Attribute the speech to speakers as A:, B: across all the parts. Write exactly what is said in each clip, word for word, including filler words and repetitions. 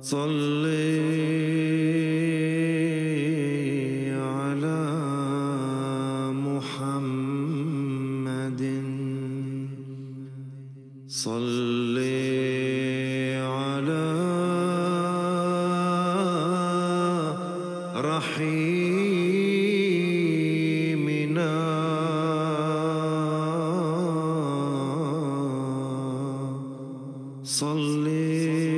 A: صلي على محمد صلي على رحيمنا صلي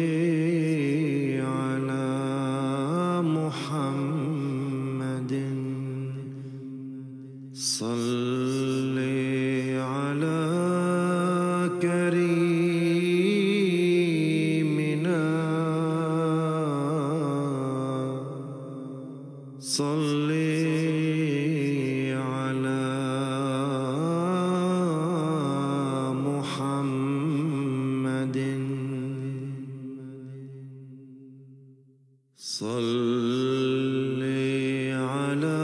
A: محمد صلي على كريمنا صلي على محمد صلي على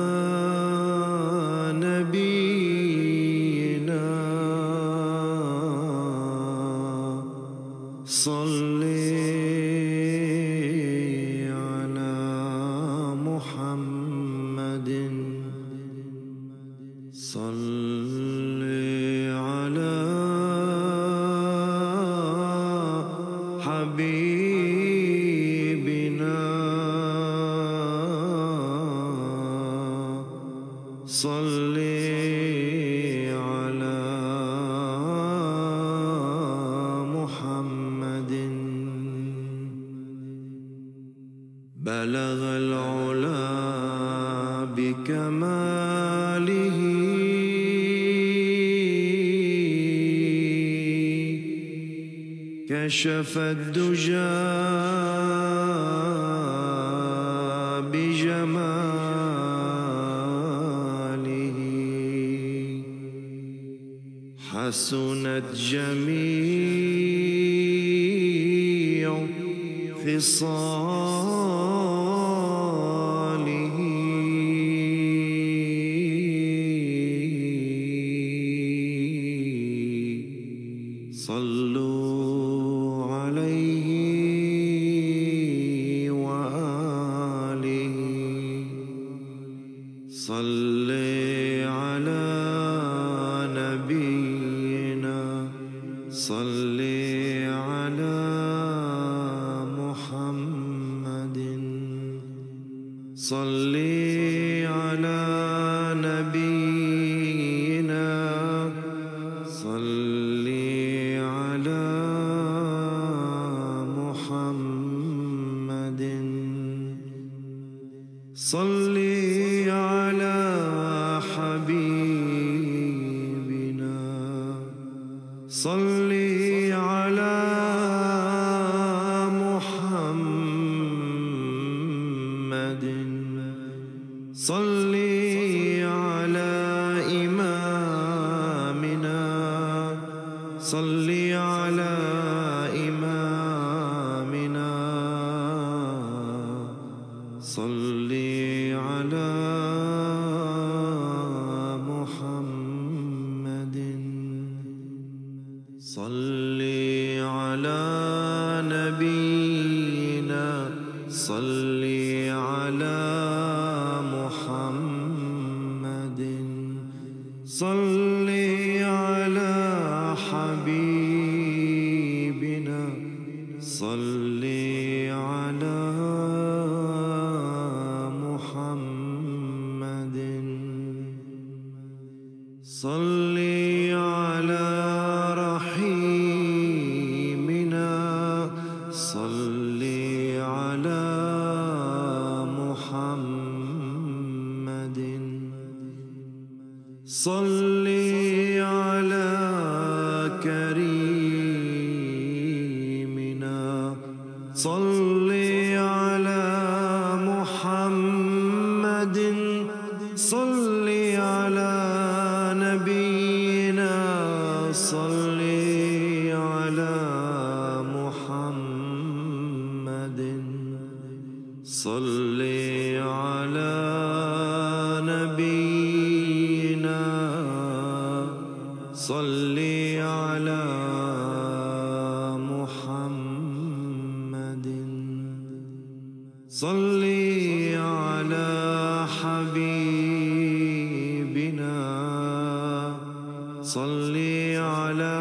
A: نبينا صلي على محمد صلي على حبيبنا صلي على محمد بلغ العلا بكماله كشف الدجى بجماله حسنت جميع خصاله صلوا عليه وآله صلي على نبينا صلي على محمد صلي على نبينا صلي على محمد صلي على حبيبنا صلي على محمد صلي على إمامنا صلي على إمامنا صلي على محمد صلي على نبينا صلي على محمد صلي على حبيبنا صلي على محمد صلي على رحيمنا صلي على محمد صلي على كريمنا صلي على محمد صلي على نبينا صلي على محمد صلي على نبينا صلي على محمد صل على حبيبنا صل على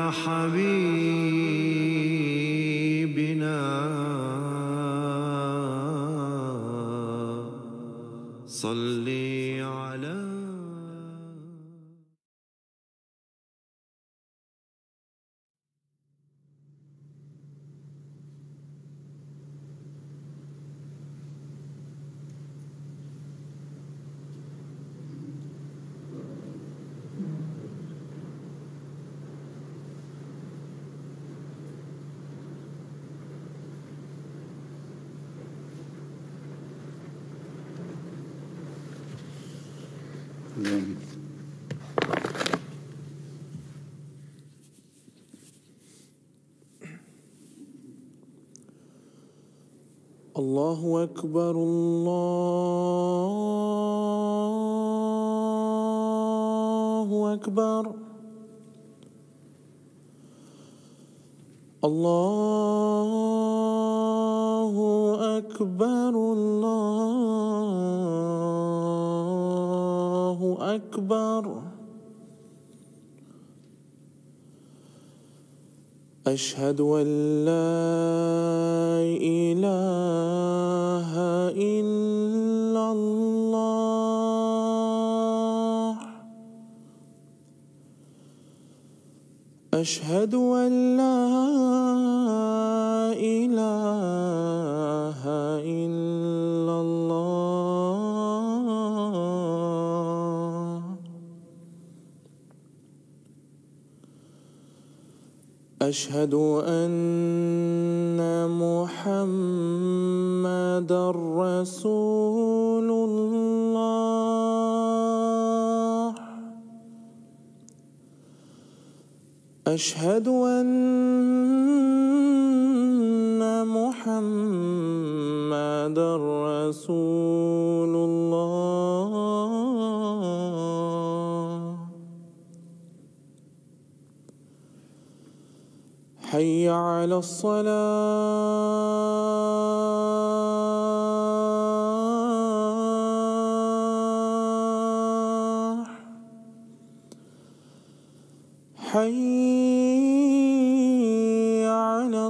A: حبيبنا صل على
B: الله أكبر الله أكبر الله أكبر الله أكبر أشهد أن لا إله إلا الله أشهد أن لا إله إلا الله أشهد أن محمدًا رسول الله أشهد أن محمدًا رسول الله حي على الصلاة حي على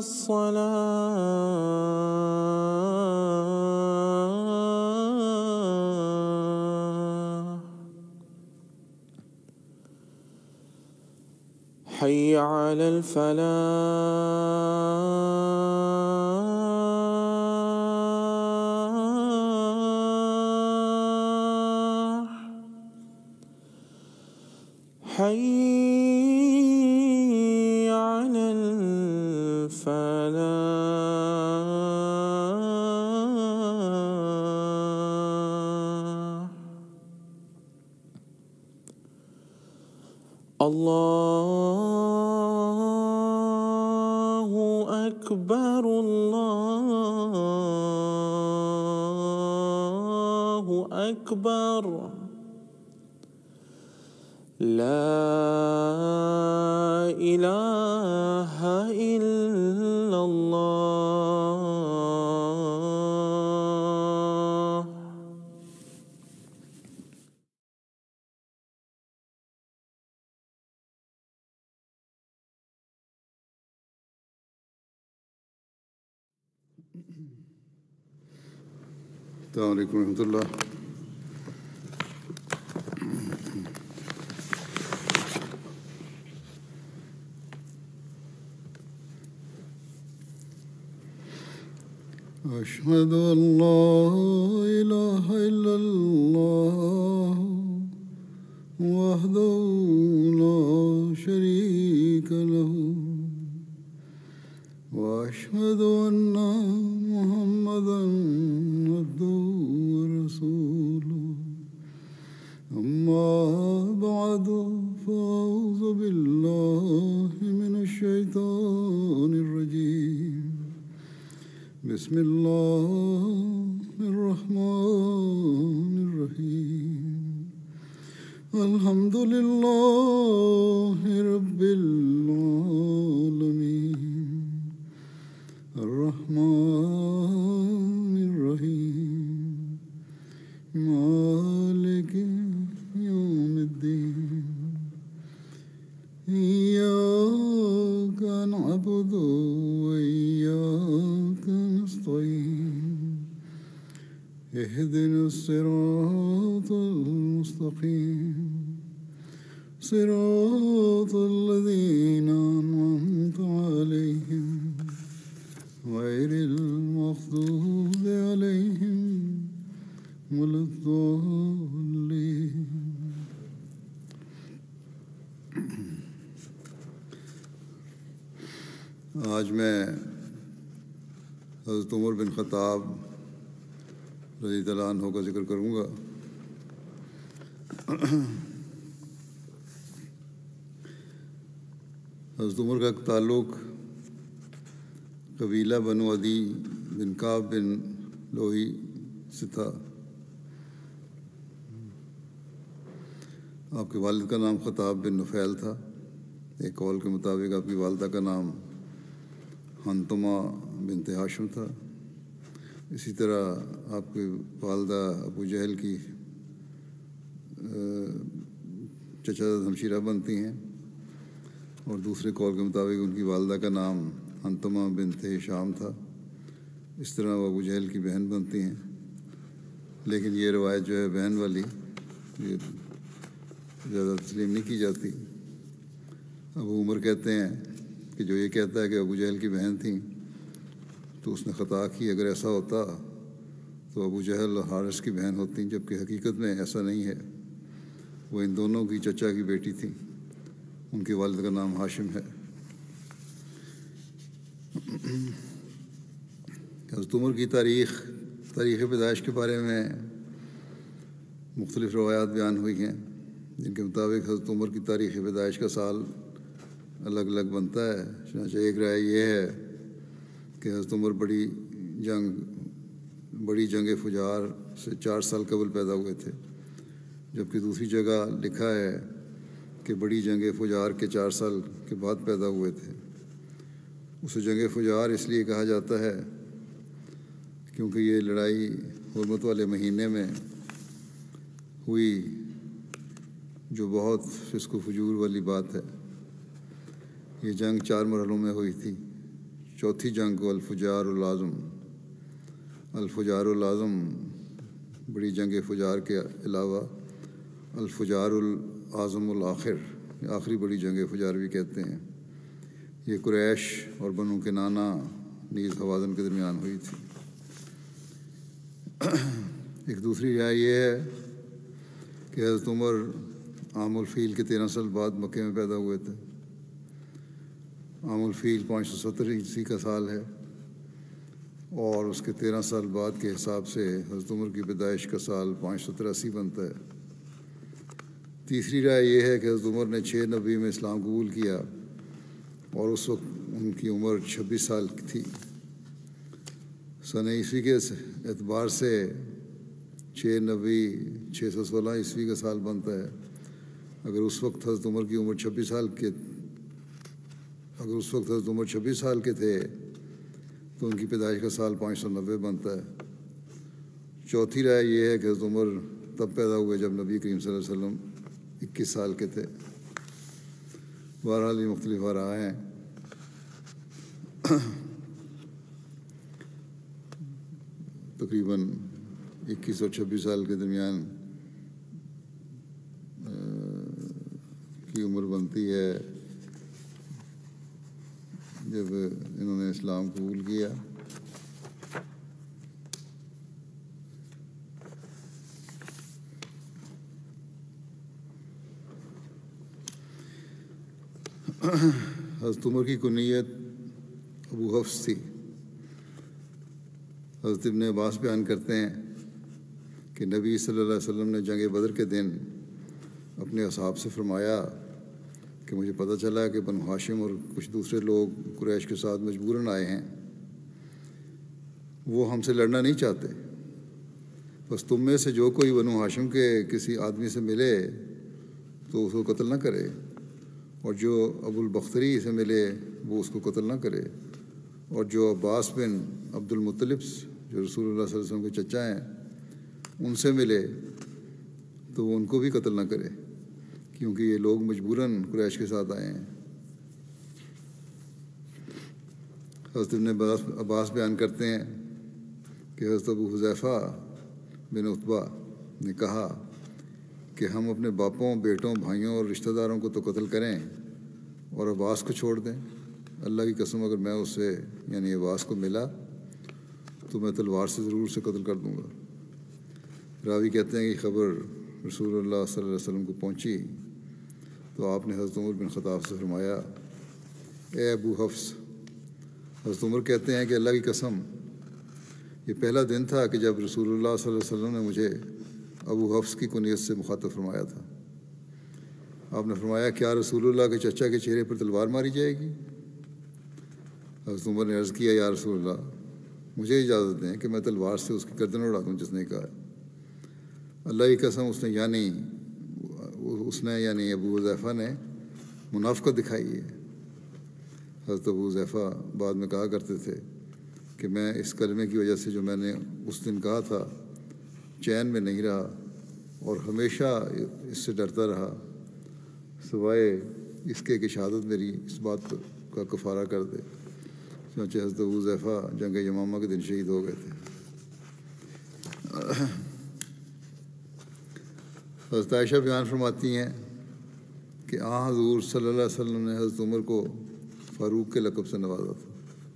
B: الصلاة حي على الفلاح حي على الفلاح الله أكبر الله أكبر لا إله إلا الله
C: السلام علیکم ورحمۃ اللہ. أشهد أن لا إله إلا الله وحده لا شريك له وأشهد أن محمدًا عبده ورسوله أما بعد فأعوذ بالله من الشيطان الرجيم بسم الله الرحمن الرحيم الحمد لله رب العالمين الرحمن الرحيم اهدنا الصراط المستقيم صراط الذين أنعمت عليهم غير المغضوب عليهم ولا الضالين. آج میں حضرت عمر بن خطاب رضی اللہ عنہ کا ذکر کروں گا. حضرت عمر کا تعلق قبیلہ بنو عدی بن کعب بن لوہی سے تھا. آپ کے والد کا نام خطاب بن نفیل تھا. ایک قول کے مطابق آپ کی والدہ کا نام حنتمہ بنت ہاشم تھا. اسی طرح آپ کی والدہ ابو جہل کی چچا ہمشیرہ بنتی ہیں، اور دوسرے قول کے مطابق ان کی والدہ کا نام حنتمہ بنت ہشام تھا. اس طرح وہ ابو جہل کی بہن بنتی ہیں. لیکن یہ روایت جو ہے بہن والی یہ زیادہ تسلیم نہیں کی جاتی. ابو عمر کہتے ہیں کہ جو یہ کہتا ہے کہ ابو جہل کی بہن تھیں تو اس نے خطا کی. اگر ایسا ہوتا تو ابو جہل اور حارث کی بہن ہوتی، جبکہ حقیقت میں ایسا نہیں ہے. وہ ان دونوں کی چچا کی بیٹی تھیں. ان کے والد کا نام ہاشم ہے. حضرت عمر کی تاریخ تاریخ پیدائش کے بارے میں مختلف روایات بیان ہوئی ہیں، جن کے مطابق حضرت عمر کی تاریخ پیدائش کا سال الگ الگ بنتا ہے. چنانچہ ایک رائے یہ ہے کہ حضرت عمر بڑی جنگ بڑی جنگ فجار سے چار سال قبل پیدا ہوئے تھے، جبکہ دوسری جگہ لکھا ہے کہ بڑی جنگ فجار کے چار سال کے بعد پیدا ہوئے تھے. اسے جنگ فجار اس لیے کہا جاتا ہے کیونکہ یہ لڑائی حرمت والے مہینے میں ہوئی، جو بہت فسق و فجور والی بات ہے. یہ جنگ چار مرحلوں میں ہوئی تھی. چوتھی جنگ کو الفجار العظم الفجار العظم بڑی جنگ فجار کے علاوہ الفجار العظم الآخر آخری بڑی جنگ فجار بھی کہتے ہیں. یہ قریش اور بنو کنانہ نیز حوازن کے درمیان ہوئی تھی. ایک دوسری رائے یہ ہے کہ حضرت عمر عام الفیل کے تیرہ سال بعد مکے میں پیدا ہوئے تھے. عام الفیل پانچ سو ستر عیسوی کا سال ہے، اور اس کے تیرہ سال بعد کے حساب سے حضرت عمر کی پیدائش کا سال پانچ سو تراسی بنتا ہے. تیسری رائے یہ ہے کہ حضرت عمر نے چھ نبی میں اسلام قبول کیا، اور اس وقت ان کی عمر چھبیس سال کی تھی. سن عیسوی کے اعتبار سے چھ نبی چھ سو سولہ عیسوی کا سال بنتا ہے. اگر اس وقت حضرت عمر کی عمر چھبیس سال کے اگر اس وقت حضرت عمر چھبیس سال کے تھے تو ان کی پیدائش کا سال پانچ سو نوے بنتا ہے. چوتھی رائے یہ ہے کہ حضرت عمر تب پیدا ہوئے جب نبی کریم صلی اللہ علیہ وسلم اکیس سال کے تھے. بہرحال یہ مختلف آراء ہیں. تقریباً اکیس اور چھبیس سال کے درمیان کی عمر بنتی ہے جب انہوں نے اسلام قبول کیا. حضرت عمر کی کنیت ابو حفص تھی. حضرت ابن عباس بیان کرتے ہیں کہ نبی صلی اللہ علیہ وسلم نے جنگ بدر کے دن اپنے اصحاب سے فرمایا کہ مجھے پتہ چلا کہ بنو ہاشم اور کچھ دوسرے لوگ قریش کے ساتھ مجبوراً آئے ہیں. وہ ہم سے لڑنا نہیں چاہتے، بس تم میں سے جو کوئی بنو ہاشم کے کسی آدمی سے ملے تو اس کو قتل نہ کرے، اور جو ابو البختری سے ملے وہ اس کو قتل نہ کرے، اور جو عباس بن عبد المطلب جو رسول اللہ صلی اللہ علیہ وسلم کے چچا ہیں ان سے ملے تو وہ ان کو بھی قتل نہ کرے، کیونکہ یہ لوگ مجبوراً قریش کے ساتھ آئے ہیں. حضرت ابن عباس بیان کرتے ہیں کہ حضرت ابو حذیفہ بن عتبہ نے کہا کہ ہم اپنے باپوں، بیٹوں، بھائیوں اور رشتہ داروں کو تو قتل کریں اور عباس کو چھوڑ دیں؟ اللہ کی قسم اگر میں اسے یعنی عباس کو ملا تو میں تلوار سے ضرور سے قتل کر دوں گا۔ راوی کہتے ہیں کہ خبر رسول اللہ صلی اللہ علیہ وسلم کو پہنچی تو آپ نے حضرت عمر بن خطاب سے فرمایا، اے ابو حفص۔ حضرت عمر کہتے ہیں کہ اللہ کی قسم یہ پہلا دن تھا کہ جب رسول اللہ صلی اللہ علیہ وسلم نے مجھے ابو حفص کی کنیت سے مخاطب فرمایا تھا۔ آپ نے فرمایا، کیا رسول اللہ کے چچا کے چہرے پر تلوار ماری جائے گی؟ حضرت عمر نے عرض کیا، یا رسول اللہ، مجھے اجازت دیں کہ میں تلوار سے اس کی گردن اڑا دوں۔ جس نے کہا، اللہ کی قسم اس نے یعنی اس نے یعنی ابو حذیفہ نے منافقت دکھائی ہے۔ حضرت ابو حذیفہ بعد میں کہا کرتے تھے کہ میں اس کلمے کی وجہ سے جو میں نے اس دن کہا تھا چین میں نہیں رہا اور ہمیشہ اس سے ڈرتا رہا، سوائے اس کے کہ شہادت میری اس بات کا کفارہ کر دے۔ چنانچہ حضرت ابو حذیفہ جنگ یمامہ کے دن شہید ہو گئے تھے۔ حضرت عائشہ بیان فرماتی ہیں کہ آن حضور صلی اللہ علیہ وسلم نے حضرت عمر کو فاروق کے لقب سے نوازا تھا۔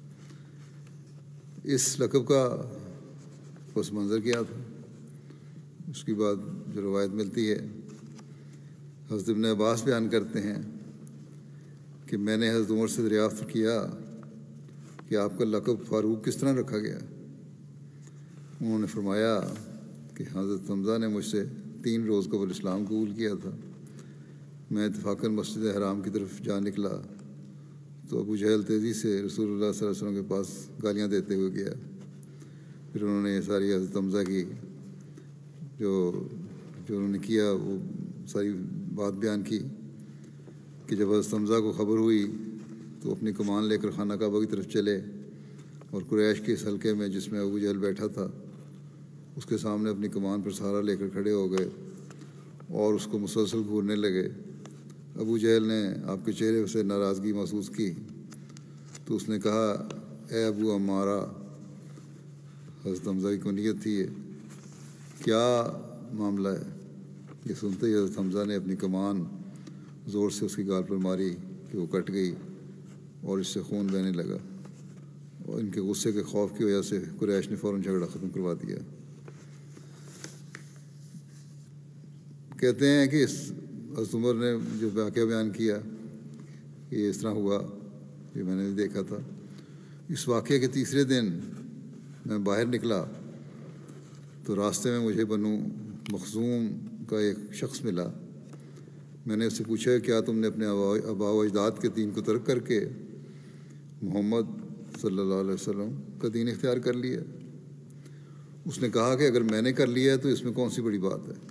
C: اس لقب کا پس منظر کیا تھا، اس کی بعد جو روایت ملتی ہے، حضرت ابن عباس بیان کرتے ہیں کہ میں نے حضرت عمر سے دریافت کیا کہ آپ کا لقب فاروق کس طرح رکھا گیا؟ انہوں نے فرمایا کہ حضرت حمزہ نے مجھ سے تین روز قبل اسلام قبول کیا تھا۔ میں اتفاقاً مسجد حرام کی طرف جا نکلا تو ابو جہل تیزی سے رسول اللہ صلی اللہ علیہ وسلم کے پاس گالیاں دیتے ہوئے گیا۔ پھر انہوں نے یہ ساری حضرت حمزہ کی جو جو انہوں نے کیا وہ ساری بات بیان کی کہ جب حضرت حمزہ کو خبر ہوئی تو اپنی کمان لے کر خانہ کعبہ کی طرف چلے اور قریش کے اس حلقے میں جس میں ابو جہل بیٹھا تھا اس کے سامنے اپنی کمان پر سہارا لے کر کھڑے ہو گئے اور اس کو مسلسل گھورنے لگے۔ ابو جہل نے آپ کے چہرے سے ناراضگی محسوس کی تو اس نے کہا، اے ابو عمارہ، حضرت حمزہ کی کنیت تھی یہ، کیا معاملہ ہے؟ یہ سنتے ہی حضرت حمزہ نے اپنی کمان زور سے اس کی گال پر ماری کہ وہ کٹ گئی اور اس سے خون بہنے لگا، اور ان کے غصے کے خوف کی وجہ سے قریش نے فوراً جھگڑا ختم کروا دیا۔ کہتے ہیں کہ اس حضرت عمر نے جو واقعہ بیان کیا کہ یہ اس طرح ہوا، یہ میں نے دیکھا تھا۔ اس واقعے کے تیسرے دن میں باہر نکلا تو راستے میں مجھے بنو مخزوم کا ایک شخص ملا۔ میں نے اس سے پوچھا، کیا تم نے اپنے آباء و اجداد کے دین کو ترک کر کے محمد صلی اللہ علیہ وسلم کا دین اختیار کر لیا؟ اس نے کہا کہ اگر میں نے کر لیا ہے تو اس میں کون سی بڑی بات ہے؟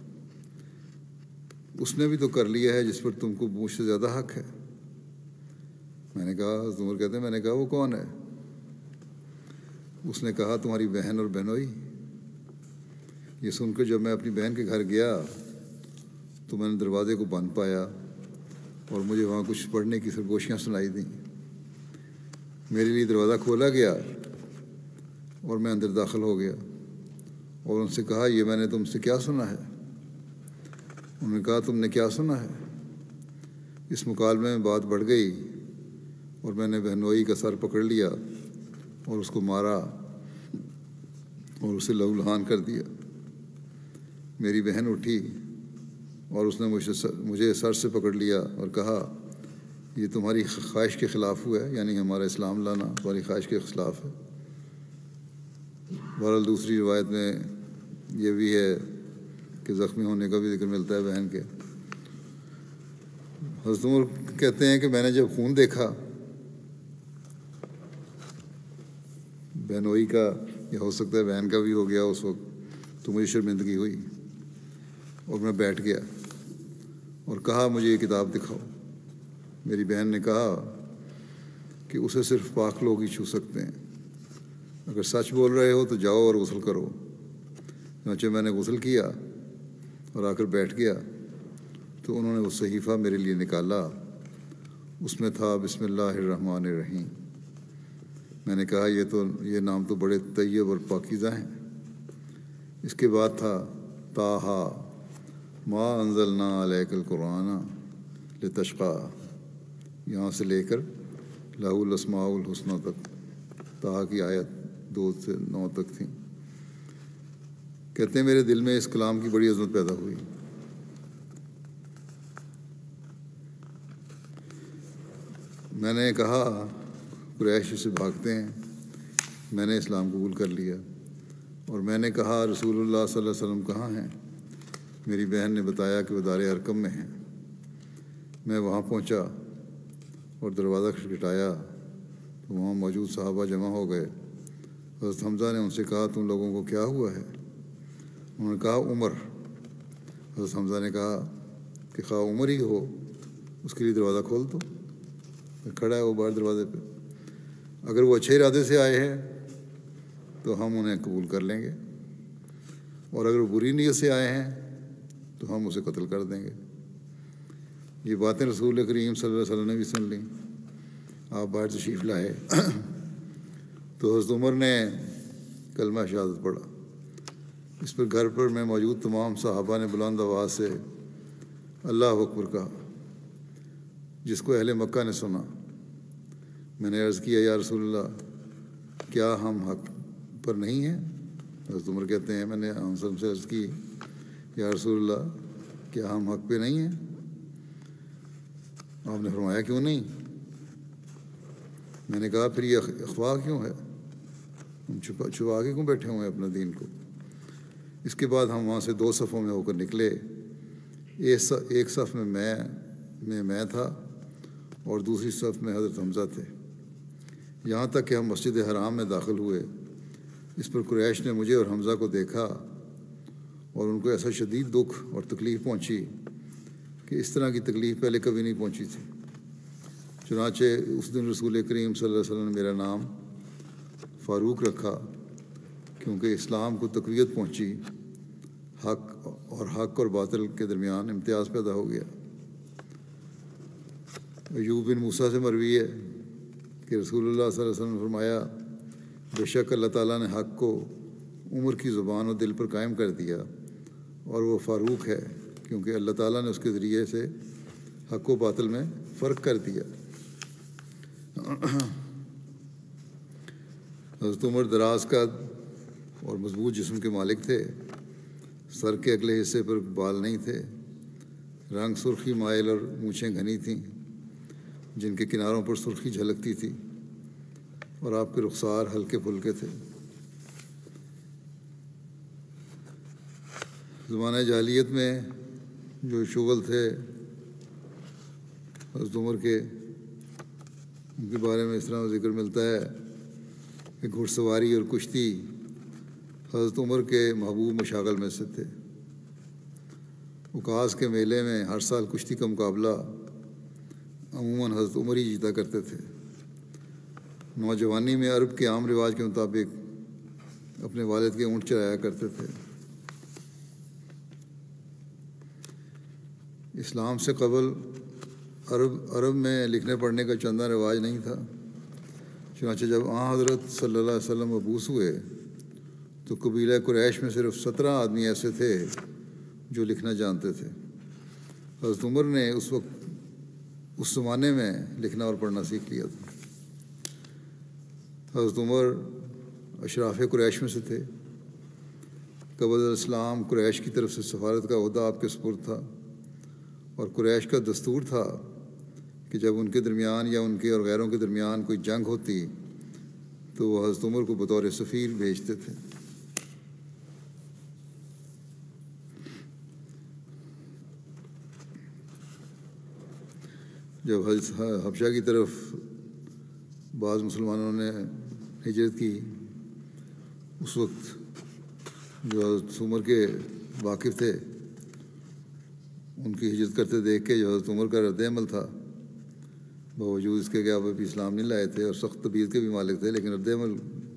C: اس نے بھی تو کر لیا ہے جس پر تم کو مجھ سے زیادہ حق ہے۔ میں نے کہا، حضرت عمر کہتے ہیں، میں نے کہا وہ کون ہے؟ اس نے کہا، تمہاری بہن اور بہنوئی۔ یہ سن کر جب میں اپنی بہن کے گھر گیا تو میں نے دروازے کو بند پایا اور مجھے وہاں کچھ پڑھنے کی سرگوشیاں سنائی دیں۔ میرے لیے دروازہ کھولا گیا اور میں اندر داخل ہو گیا اور ان سے کہا، یہ میں نے تم سے کیا سنا ہے؟ انہوں نے کہا، تم نے کیا سنا ہے؟ اس مکالمے میں بات بڑھ گئی اور میں نے بہنوئی کا سر پکڑ لیا اور اس کو مارا اور اسے لہو لہان کر دیا۔ میری بہن اٹھی اور اس نے مجھے مجھے سر سے پکڑ لیا اور کہا، یہ تمہاری خواہش کے خلاف ہوا ہے، یعنی ہمارا اسلام لانا تمہاری خواہش کے خلاف ہے۔ بہرحال دوسری روایت میں یہ بھی ہے کہ زخمی ہونے کا بھی ذکر ملتا ہے بہن کے۔ حضرت عمر کہتے ہیں کہ میں نے جب خون دیکھا بہنوئی کا، یا ہو سکتا ہے بہن کا بھی ہو گیا اس وقت، تو مجھے شرمندگی ہوئی اور میں بیٹھ گیا اور کہا، مجھے یہ کتاب دکھاؤ۔ میری بہن نے کہا کہ اسے صرف پاک لوگ ہی چھو سکتے ہیں، اگر سچ بول رہے ہو تو جاؤ اور غسل کرو۔ چنانچہ میں نے غسل کیا اور آ کر بیٹھ گیا تو انہوں نے وہ صحیفہ میرے لیے نکالا، اس میں تھا بسم اللہ الرحمن الرحیم۔ میں نے کہا، یہ تو یہ نام تو بڑے طیب اور پاکیزہ ہیں، اس کے بعد تھا طٰہٰ ما انزلنا علیک القرآن لتشقیٰ، یہاں سے لے کر لہ الاسماء الحسنی تک، طٰہٰ کی آیت دو سے نو تک تھیں۔ کہتے ہیں میرے دل میں اس کلام کی بڑی عظمت پیدا ہوئی۔ میں نے کہا قریش سے بھاگتے ہیں، میں نے اسلام قبول کر لیا، اور میں نے کہا رسول اللہ صلی اللہ علیہ وسلم کہاں ہیں؟ میری بہن نے بتایا کہ وہ دار ارقم میں ہیں۔ میں وہاں پہنچا اور دروازہ کھٹکھٹایا تو وہاں موجود صحابہ جمع ہو گئے۔ حضرت حمزہ نے ان سے کہا تم لوگوں کو کیا ہوا ہے؟ انہوں نے کہا عمر۔ حضرت حمزہ نے کہا کہ خواہ عمر ہی ہو اس کے لیے دروازہ کھول دو، کھڑا ہے وہ باہر دروازے پہ، اگر وہ اچھے ارادے سے آئے ہیں تو ہم انہیں قبول کر لیں گے، اور اگر وہ بری نیت سے آئے ہیں تو ہم اسے قتل کر دیں گے۔ یہ باتیں رسول کریم صلی اللہ علیہ وسلم نے بھی سن لیں۔ آپ باہر تشریف لائے تو حضرت عمر نے کلمہ شہادت پڑھا۔ اس پر گھر پر میں موجود تمام صحابہ نے بلند آواز سے اللہ اکبر کہا، جس کو اہل مکہ نے سنا۔ میں نے عرض کیا یا رسول اللہ کیا ہم حق پر نہیں ہیں؟ حضرت عمر کہتے ہیں میں نے ہم سب سے عرض کی یا رسول اللہ کیا ہم حق پہ نہیں ہیں؟ آپ نے فرمایا کیوں نہیں؟ میں نے کہا پھر یہ اخفا کیوں ہے؟ ہم چھپا چھپا کے کیوں بیٹھے ہوئے ہیں اپنا دین کو؟ اس کے بعد ہم وہاں سے دو صفوں میں ہو کر نکلے۔ ایک صف میں میں میں میں تھا اور دوسری صف میں حضرت حمزہ تھے، یہاں تک کہ ہم مسجد حرام میں داخل ہوئے۔ اس پر قریش نے مجھے اور حمزہ کو دیکھا اور ان کو ایسا شدید دکھ اور تکلیف پہنچی کہ اس طرح کی تکلیف پہلے کبھی نہیں پہنچی تھی۔ چنانچہ اس دن رسول کریم صلی اللہ علیہ وسلم نے میرا نام فاروق رکھا، کیونکہ اسلام کو تقویت پہنچی، حق اور حق اور باطل کے درمیان امتیاز پیدا ہو گیا۔ ایوب بن موسیٰ سے مروی ہے کہ رسول اللہ صلی اللہ علیہ وسلم نے فرمایا بے شک اللہ تعالیٰ نے حق کو عمر کی زبان و دل پر قائم کر دیا، اور وہ فاروق ہے کیونکہ اللہ تعالیٰ نے اس کے ذریعے سے حق و باطل میں فرق کر دیا۔ حضرت عمر دراز قد اور مضبوط جسم کے مالک تھے، سر کے اگلے حصے پر بال نہیں تھے، رنگ سرخی مائل اور مونچھیں گھنی تھیں جن کے کناروں پر سرخی جھلکتی تھی، اور آپ کے رخسار ہلکے پھلکے تھے۔ زمانہ جاہلیت میں جو شغل تھے حضرت عمر کے، ان کے بارے میں اس طرح ذکر ملتا ہے کہ گھڑ سواری اور کشتی حضرت عمر کے محبوب مشاغل میں سے تھے۔ اکاس کے میلے میں ہر سال کشتی کا مقابلہ عموماً حضرت عمر ہی جیتا کرتے تھے۔ نوجوانی میں عرب کے عام رواج کے مطابق اپنے والد کے اونٹ چرایا کرتے تھے۔ اسلام سے قبل عرب عرب میں لکھنے پڑھنے کا چندہ رواج نہیں تھا، چنانچہ جب آن حضرت صلی اللہ علیہ وسلم مبعوث ہوئے تو قبیلہ قریش میں صرف سترہ آدمی ایسے تھے جو لکھنا جانتے تھے۔ حضرت عمر نے اس وقت اس زمانے میں لکھنا اور پڑھنا سیکھ لیا تھا۔ حضرت عمر اشراف قریش میں سے تھے۔ قبل الاسلام قریش کی طرف سے سفارت کا عہدہ آپ کے سپرد تھا، اور قریش کا دستور تھا کہ جب ان کے درمیان یا ان کے اور غیروں کے درمیان کوئی جنگ ہوتی تو وہ حضرت عمر کو بطور سفیر بھیجتے تھے۔ جب حبشہ کی طرف بعض مسلمانوں نے ہجرت کی، اس وقت جو حضرت عمر کے واقف تھے ان کی ہجرت کرتے دیکھ کے جو حضرت عمر کا رد عمل تھا، باوجود اس کے کہ آپ ابھی اسلام نہیں لائے تھے اور سخت طبیعت کے بھی مالک تھے، لیکن رد عمل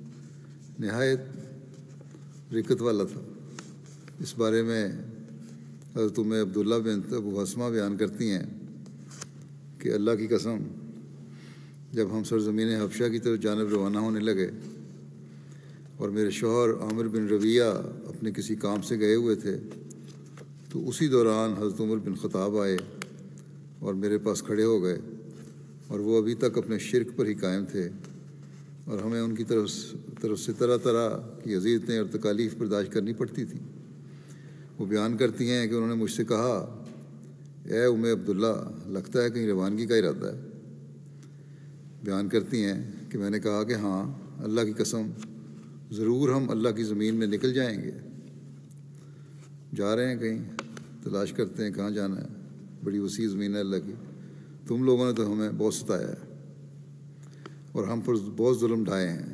C: نہایت رقت والا تھا۔ اس بارے میں حضرت ام عبداللہ بنت ابو حسمہ بیان کرتی ہیں کہ اللہ کی قسم جب ہم سرزمین حبشہ کی طرف جانب روانہ ہونے لگے، اور میرے شوہر عامر بن ربیعہ اپنے کسی کام سے گئے ہوئے تھے، تو اسی دوران حضرت عمر بن خطاب آئے اور میرے پاس کھڑے ہو گئے، اور وہ ابھی تک اپنے شرک پر ہی قائم تھے، اور ہمیں ان کی طرف طرف سے طرح طرح کی اذیتیں اور تکالیف برداشت کرنی پڑتی تھیں۔ وہ بیان کرتی ہیں کہ انہوں نے مجھ سے کہا، اے ام عبداللہ، لگتا ہے کہیں روانگی کا ارادہ ہے۔ بیان کرتی ہیں کہ میں نے کہا کہ ہاں، اللہ کی قسم، ضرور ہم اللہ کی زمین میں نکل جائیں گے۔ جا رہے ہیں کہیں، تلاش کرتے ہیں کہاں جانا ہے، بڑی وسیع زمین ہے اللہ کی، تم لوگوں نے تو ہمیں بہت ستایا ہے اور ہم پر بہت ظلم ڈھائے ہیں،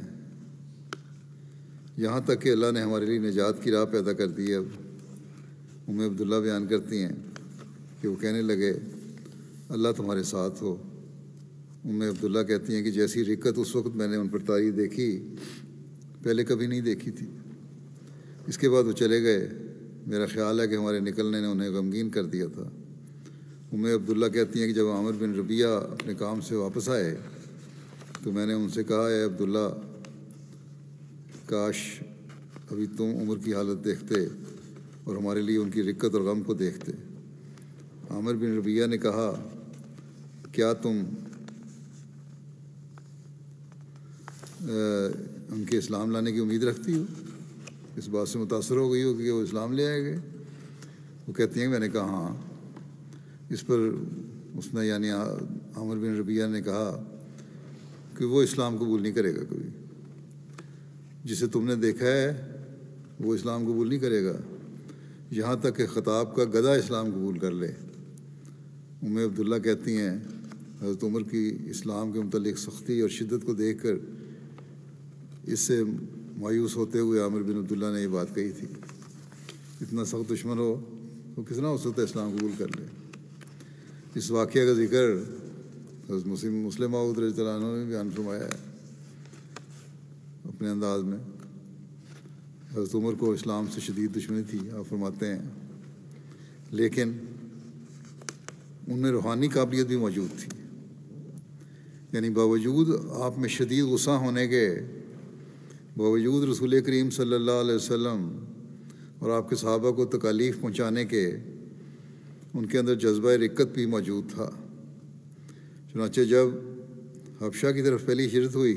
C: یہاں تک کہ اللہ نے ہمارے لیے نجات کی راہ پیدا کر دی ہے۔ اب ام عبداللہ بیان کرتی ہیں کہ وہ کہنے لگے، اللہ تمہارے ساتھ ہو۔ ام عبداللہ کہتی ہیں کہ جیسی رکت اس وقت میں نے ان پر طاری دیکھی، پہلے کبھی نہیں دیکھی تھی۔ اس کے بعد وہ چلے گئے۔ میرا خیال ہے کہ ہمارے نکلنے نے انہیں غمگین کر دیا تھا۔ ام عبداللہ کہتی ہیں کہ جب عامر بن ربیعہ اپنے کام سے واپس آئے تو میں نے ان سے کہا، اے عبداللہ، کاش ابھی تم عمر کی حالت دیکھتے اور ہمارے لیے ان کی رکت اور غم کو دیکھتے۔ عامر بن ربیعہ نے کہا، کیا تم ان کے اسلام لانے کی امید رکھتی ہو؟ اس بات سے متاثر ہو گئی ہو کہ وہ اسلام لے آئے گئے؟ وہ کہتی ہیں کہ میں نے کہا ہاں۔ اس پر اس نے یعنی عامر بن ربیعہ نے کہا کہ وہ اسلام قبول نہیں کرے گا کبھی، جسے تم نے دیکھا ہے وہ اسلام قبول نہیں کرے گا، یہاں تک کہ خطاب کا گدھا اسلام قبول کر لے۔ ام عبداللہ کہتی ہیں، حضرت عمر کی اسلام کے متعلق سختی اور شدت کو دیکھ کر اس سے مایوس ہوتے ہوئے عامر بن عبداللہ نے یہ بات کہی تھی، اتنا سخت دشمن ہو تو کس طرح ہو سکتا ہے اسلام قبول کر لے۔ اس واقعہ کا ذکر حضرت مسلم مسلم موعود رضی اللہ عنہ نے بیان فرمایا ہے اپنے انداز میں۔ حضرت عمر کو اسلام سے شدید دشمنی تھی، آپ فرماتے ہیں، لیکن ان میں روحانی قابلیت بھی موجود تھی، یعنی باوجود آپ میں شدید غصہ ہونے کے، باوجود رسول کریم صلی اللہ علیہ وسلم اور آپ کے صحابہ کو تکالیف پہنچانے کے، ان کے اندر جذبہ رکت بھی موجود تھا۔ چنانچہ جب حبشہ کی طرف پہلی ہجرت ہوئی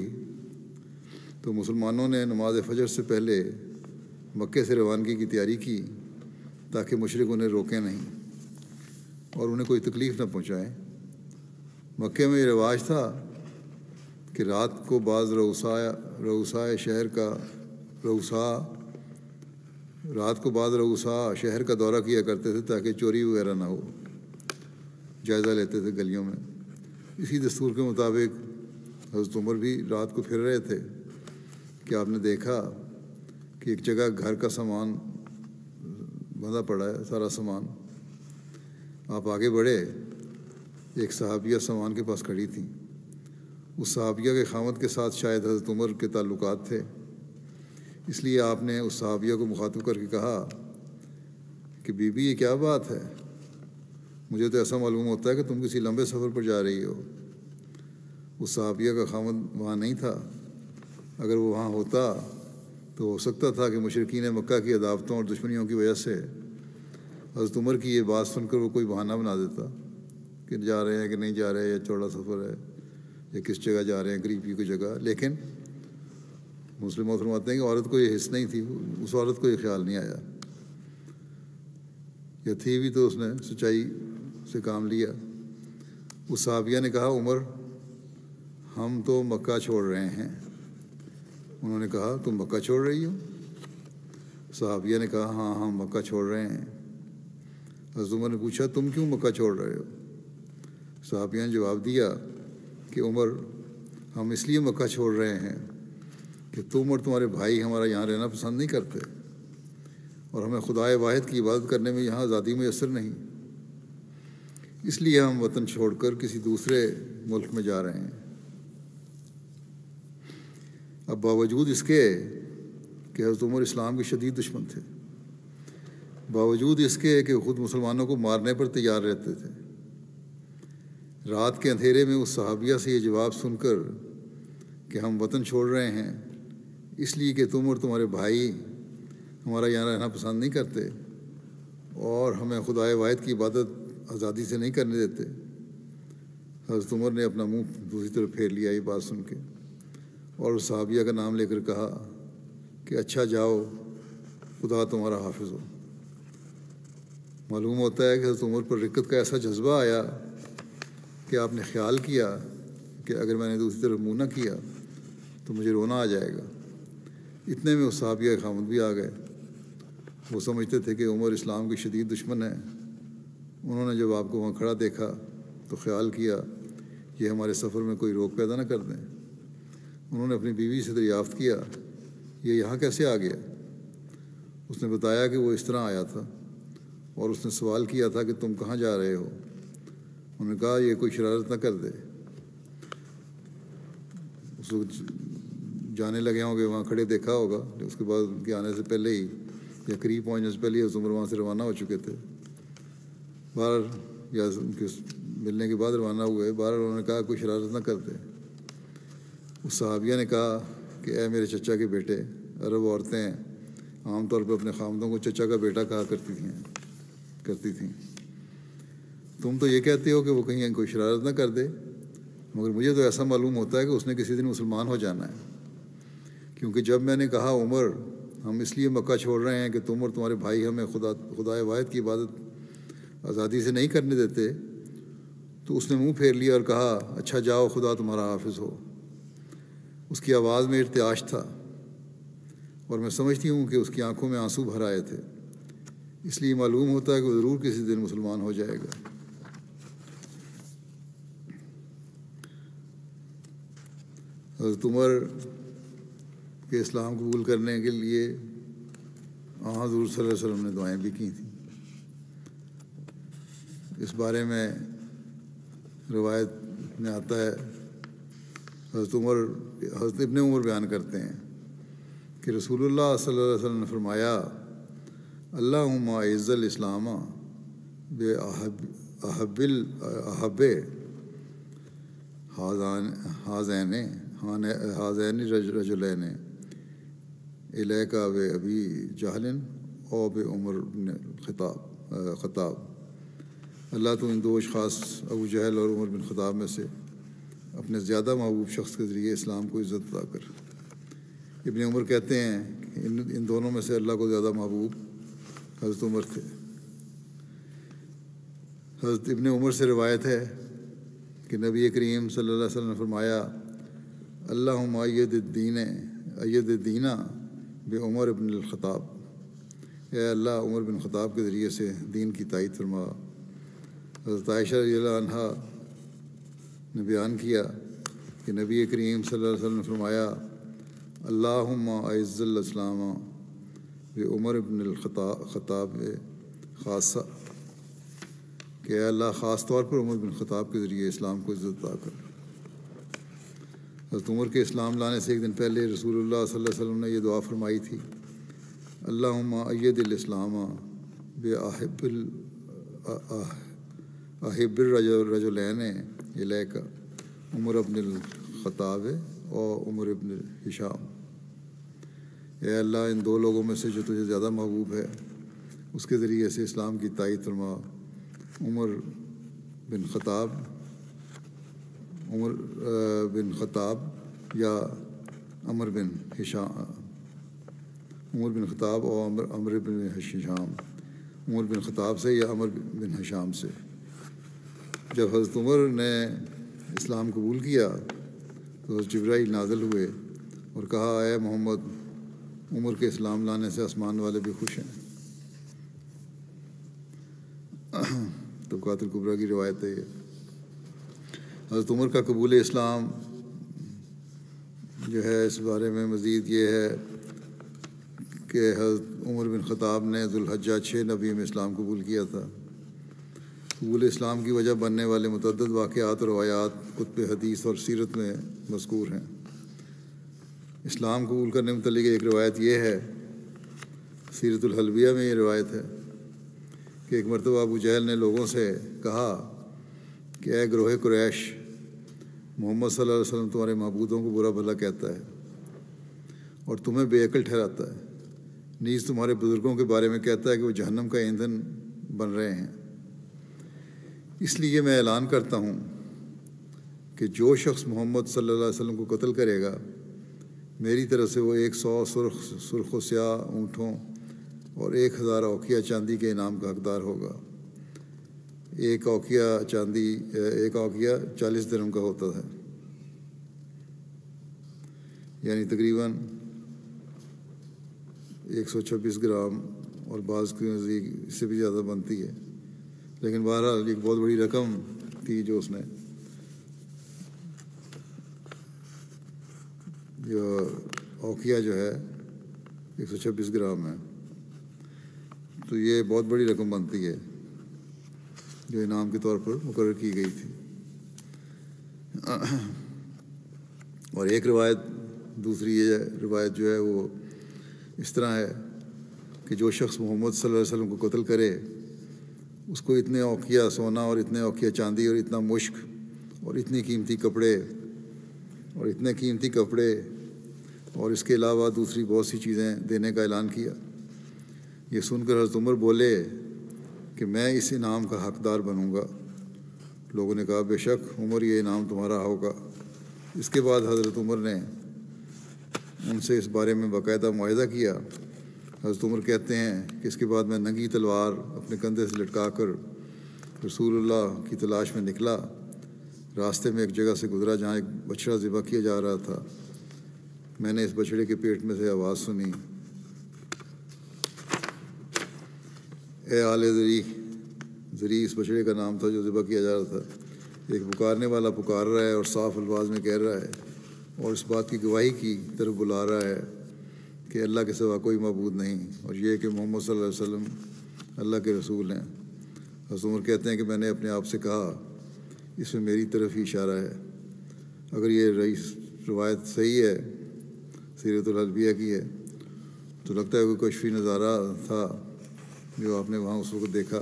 C: تو مسلمانوں نے نماز فجر سے پہلے مکے سے روانگی کی تیاری کی تاکہ مشرک انہیں روکیں نہیں اور انہیں کوئی تکلیف نہ پہنچائیں۔ مکے میں یہ رواج تھا کہ رات کو بعض رؤساء رؤساء شہر کا رؤساء رات کو بعض رؤساء شہر کا دورہ کیا کرتے تھے تاکہ چوری وغیرہ نہ ہو، جائزہ لیتے تھے گلیوں میں۔ اسی دستور کے مطابق حضرت عمر بھی رات کو پھر رہے تھے کہ آپ نے دیکھا کہ ایک جگہ گھر کا سامان بندھا پڑا ہے، سارا سامان۔ آپ آگے بڑھے، ایک صحابیہ سامان کے پاس کھڑی تھیں۔ اس صحابیہ کے خامد کے ساتھ شاید حضرت عمر کے تعلقات تھے، اس لیے آپ نے اس صحابیہ کو مخاطب کر کے کہا کہ بی بی یہ کیا بات ہے، مجھے تو ایسا معلوم ہوتا ہے کہ تم کسی لمبے سفر پر جا رہی ہو۔ اس صحابیہ کا خامد وہاں نہیں تھا، اگر وہ وہاں ہوتا تو ہو سکتا تھا کہ مشرکین مکہ کی عداوتوں اور دشمنیوں کی وجہ سے حضرت عمر کی یہ بات سن کر وہ کوئی بہانہ بنا دیتا کہ جا رہے ہیں کہ نہیں جا رہے، یا چوڑا سفر ہے، یا کس جگہ جا رہے ہیں، قریب کی کوئی جگہ۔ لیکن مسلم فرماتے ہیں کہ عورت کو یہ حس نہیں تھی، اس عورت کو یہ خیال نہیں آیا، یا تھی بھی تو اس نے سچائی سے کام لیا۔ اس صحابیہ نے کہا، عمر ہم تو مکہ چھوڑ رہے ہیں۔ انہوں نے کہا، تم مکہ چھوڑ رہی ہو؟ صحابیہ نے کہا، ہاں ہم مکہ چھوڑ رہے ہیں۔ حضرت عمر نے پوچھا، تم کیوں مکہ چھوڑ رہے ہو؟ صحابیہ نے جواب دیا کہ عمر ہم اس لیے مکہ چھوڑ رہے ہیں کہ تم اور تمہارے بھائی ہمارا یہاں رہنا پسند نہیں کرتے، اور ہمیں خدائے واحد کی عبادت کرنے میں یہاں آزادی میسر نہیں، اس لیے ہم وطن چھوڑ کر کسی دوسرے ملک میں جا رہے ہیں۔ اب باوجود اس کے کہ حضرت عمر اسلام کے شدید دشمن تھے، باوجود اس کے کہ خود مسلمانوں کو مارنے پر تیار رہتے تھے، رات کے اندھیرے میں اس صحابیہ سے یہ جواب سن کر کہ ہم وطن چھوڑ رہے ہیں، اس لیے کہ تم اور تمہارے بھائی ہمارا یہاں رہنا پسند نہیں کرتے اور ہمیں خدائے واحد کی عبادت آزادی سے نہیں کرنے دیتے۔ حضرت عمر نے اپنا منہ دوسری طرف پھیر لیا یہ بات سن کے، اور اس صحابیہ کا نام لے کر کہا کہ اچھا جاؤ، خدا تمہارا حافظ ہو۔ معلوم ہوتا ہے کہ حضرت عمر پر رقت کا ایسا جذبہ آیا کہ آپ نے خیال کیا کہ اگر میں نے دوسری طرف منہ نہ کیا تو مجھے رونا آ جائے گا۔ اتنے میں اس صحابیہ خامد بھی آ گئے۔ وہ سمجھتے تھے کہ عمر اسلام کے شدید دشمن ہے۔ انہوں نے جب آپ کو وہاں کھڑا دیکھا تو خیال کیا یہ ہمارے سفر میں کوئی روک پیدا نہ کر دیں۔ انہوں نے اپنی بیوی سے دریافت کیا یہ یہاں کیسے آ گیا؟ اس نے بتایا کہ وہ اس طرح آیا تھا، اور اس نے سوال کیا تھا کہ تم کہاں جا رہے ہو؟ انہوں نے کہا یہ کوئی شرارت نہ کر دے۔ اس وقت جانے لگے ہوں گے، وہاں کھڑے دیکھا ہوگا، اس کے بعد ان کے آنے سے پہلے ہی یا قریب پہنچنے سے پہلے ہی عمر وہاں سے روانہ ہو چکے تھے۔ باہر یا ان کے ملنے کے بعد روانہ ہوئے، باہر انہوں نے کہا کوئی شرارت نہ کرتے۔ اس صحابیہ نے کہا کہ اے میرے چچا کے بیٹے، عرب عورتیں عام طور پہ اپنے خامدوں کو چچا کا بیٹا کہا کرتی تھیں کرتی تھیں تم تو یہ کہتے ہو کہ وہ کہیں کوئی شرارت نہ کر دے، مگر مجھے تو ایسا معلوم ہوتا ہے کہ اس نے کسی دن مسلمان ہو جانا ہے، کیونکہ جب میں نے کہا عمر ہم اس لیے مکہ چھوڑ رہے ہیں کہ تم اور تمہارے بھائی ہمیں خدا خدائے واحد کی عبادت آزادی سے نہیں کرنے دیتے، تو اس نے منہ پھیر لیا اور کہا اچھا جاؤ، خدا تمہارا حافظ ہو۔ اس کی آواز میں ارتعاش تھا، اور میں سمجھتی ہوں کہ اس کی آنکھوں میں آنسو بھر آئے تھے، اس لیے معلوم ہوتا ہے کہ وہ ضرور کسی دن مسلمان ہو جائے گا۔ حضرت عمر کے اسلام قبول کرنے کے لیے آن حضور صلی اللہ علیہ وسلم نے دعائیں بھی کی تھیں۔ اس بارے میں روایت میں آتا ہے، حضرت عمر حضرت ابن عمر بیان کرتے ہیں کہ رسول اللہ صلی اللہ علیہ وسلم نے فرمایا اللہم اعز الاسلام بے احب احب حاضین حاضین رجلین الیک بے ابی جہل او بے عمر بن خطاب خطاب اللہ تو ان دو اشخاص ابو جہل اور عمر بن خطاب میں سے اپنے زیادہ محبوب شخص کے ذریعے اسلام کو عزت عطا کر۔ ابن عمر کہتے ہیں کہ ان ان دونوں میں سے اللہ کو زیادہ محبوب حضرت عمر تھے۔ حضرت ابن عمر سے روایت ہے کہ نبی کریم صلی اللہ علیہ وسلم نے فرمایا اللہم اید الدین اید الدینہ بے عمر بن الخطاب، اے اللہ عمر بن خطاب کے ذریعے سے دین کی تائید فرما۔ حضرت عائشہ رضی اللہ عنہا نے بیان کیا کہ نبی کریم صلی اللہ علیہ وسلم نے فرمایا اللہم اعز الاسلام بے عمر بن الخطاب خطاب خاصہ، کہ اے اللہ خاص طور پر عمر بن خطاب کے ذریعے اسلام کو عزت عطا کر۔ حضرت عمر کے اسلام لانے سے ایک دن پہلے رسول اللہ صلی اللہ علیہ وسلم نے یہ دعا فرمائی تھی اللہم اید الاسلام بے احب احب الرجلین الیک عمر بن الخطاب اور عمر بن ہشام، اے اللہ ان دو لوگوں میں سے جو تجھے زیادہ محبوب ہے اس کے ذریعے سے اسلام کی تائید فرما، عمر بن خطاب عمر بن خطاب یا عمر بن ہشام عمر بن خطاب اور عمر عمر بن ہشام عمر بن خطاب سے یا عمر بن ہشام سے۔ جب حضرت عمر نے اسلام قبول کیا تو حضرت جبرائیل نازل ہوئے اور کہا اے محمد عمر کے اسلام لانے سے آسمان والے بھی خوش ہیں۔ طبقات الکبریٰ کی روایت ہے یہ۔ حضرت عمر کا قبول اسلام جو ہے اس بارے میں مزید یہ ہے کہ حضرت عمر بن خطاب نے ذوالحجہ چھ نبی میں اسلام قبول کیا تھا۔ قبول اسلام کی وجہ بننے والے متعدد واقعات اور روایات کتب حدیث اور سیرت میں مذکور ہیں۔ اسلام قبول کرنے متعلق ایک روایت یہ ہے، سیرت الحلبیہ میں یہ روایت ہے کہ ایک مرتبہ ابو جہل نے لوگوں سے کہا کہ اے گروہ قریش، محمد صلی اللہ علیہ وسلم تمہارے معبودوں کو برا بھلا کہتا ہے اور تمہیں بے عقل ٹھہراتا ہے، نیز تمہارے بزرگوں کے بارے میں کہتا ہے کہ وہ جہنم کا ایندھن بن رہے ہیں۔ اس لیے میں اعلان کرتا ہوں کہ جو شخص محمد صلی اللہ علیہ وسلم کو قتل کرے گا، میری طرف سے وہ ایک سو سرخ سرخ و سیاہ اونٹوں اور ایک ہزار اوقیہ چاندی کے انعام کا حقدار ہوگا۔ ایک اوقیہ چاندی ایک اوقیہ چالیس درہم کا ہوتا ہے، یعنی تقریباً ایک سو چھبیس گرام، اور بعض کے نزدیک اس سے بھی زیادہ بنتی ہے، لیکن بہرحال ایک بہت بڑی رقم تھی جو اس نے جو اوقیہ جو ہے ایک سو چھبیس گرام ہے، تو یہ بہت بڑی رقم بنتی ہے جو انعام کے طور پر مقرر کی گئی تھی۔ اور ایک روایت دوسری یہ روایت جو ہے وہ اس طرح ہے کہ جو شخص محمد صلی اللہ علیہ وسلم کو قتل کرے، اس کو اتنے اوقیہ سونا اور اتنے اوقیہ چاندی اور اتنا مشک اور اتنی قیمتی کپڑے اور اتنے قیمتی کپڑے اور اس کے علاوہ دوسری بہت سی چیزیں دینے کا اعلان کیا۔ یہ سن کر حضرت عمر بولے کہ میں اس انعام کا حقدار بنوں گا۔ لوگوں نے کہا بے شک عمر یہ انعام تمہارا ہوگا۔ اس کے بعد حضرت عمر نے ان سے اس بارے میں باقاعدہ معاہدہ کیا۔ حضرت عمر کہتے ہیں کہ اس کے بعد میں ننگی تلوار اپنے کندھے سے لٹکا کر رسول اللہ کی تلاش میں نکلا۔ راستے میں ایک جگہ سے گزرا جہاں ایک بچڑا ذبح کیا جا رہا تھا۔ میں نے اس بچڑے کے پیٹ میں سے آواز سنی، اے آل زری۔ زری اس بچڑے کا نام تھا جو ذبح کیا جا رہا تھا۔ ایک پکارنے والا پکار رہا ہے اور صاف الفاظ میں کہہ رہا ہے اور اس بات کی گواہی کی طرف بلا رہا ہے کہ اللہ کے سوا کوئی معبود نہیں، اور یہ کہ محمد صلی اللہ علیہ وسلم اللہ کے رسول ہیں۔ حضرت عمر کہتے ہیں کہ میں نے اپنے آپ سے کہا اس میں میری طرف ہی اشارہ ہے۔ اگر یہ رئیس روایت صحیح ہے، سیرت الحلبیہ کی ہے، تو لگتا ہے کوئی کشفی نظارہ تھا جو آپ نے وہاں اس وقت دیکھا۔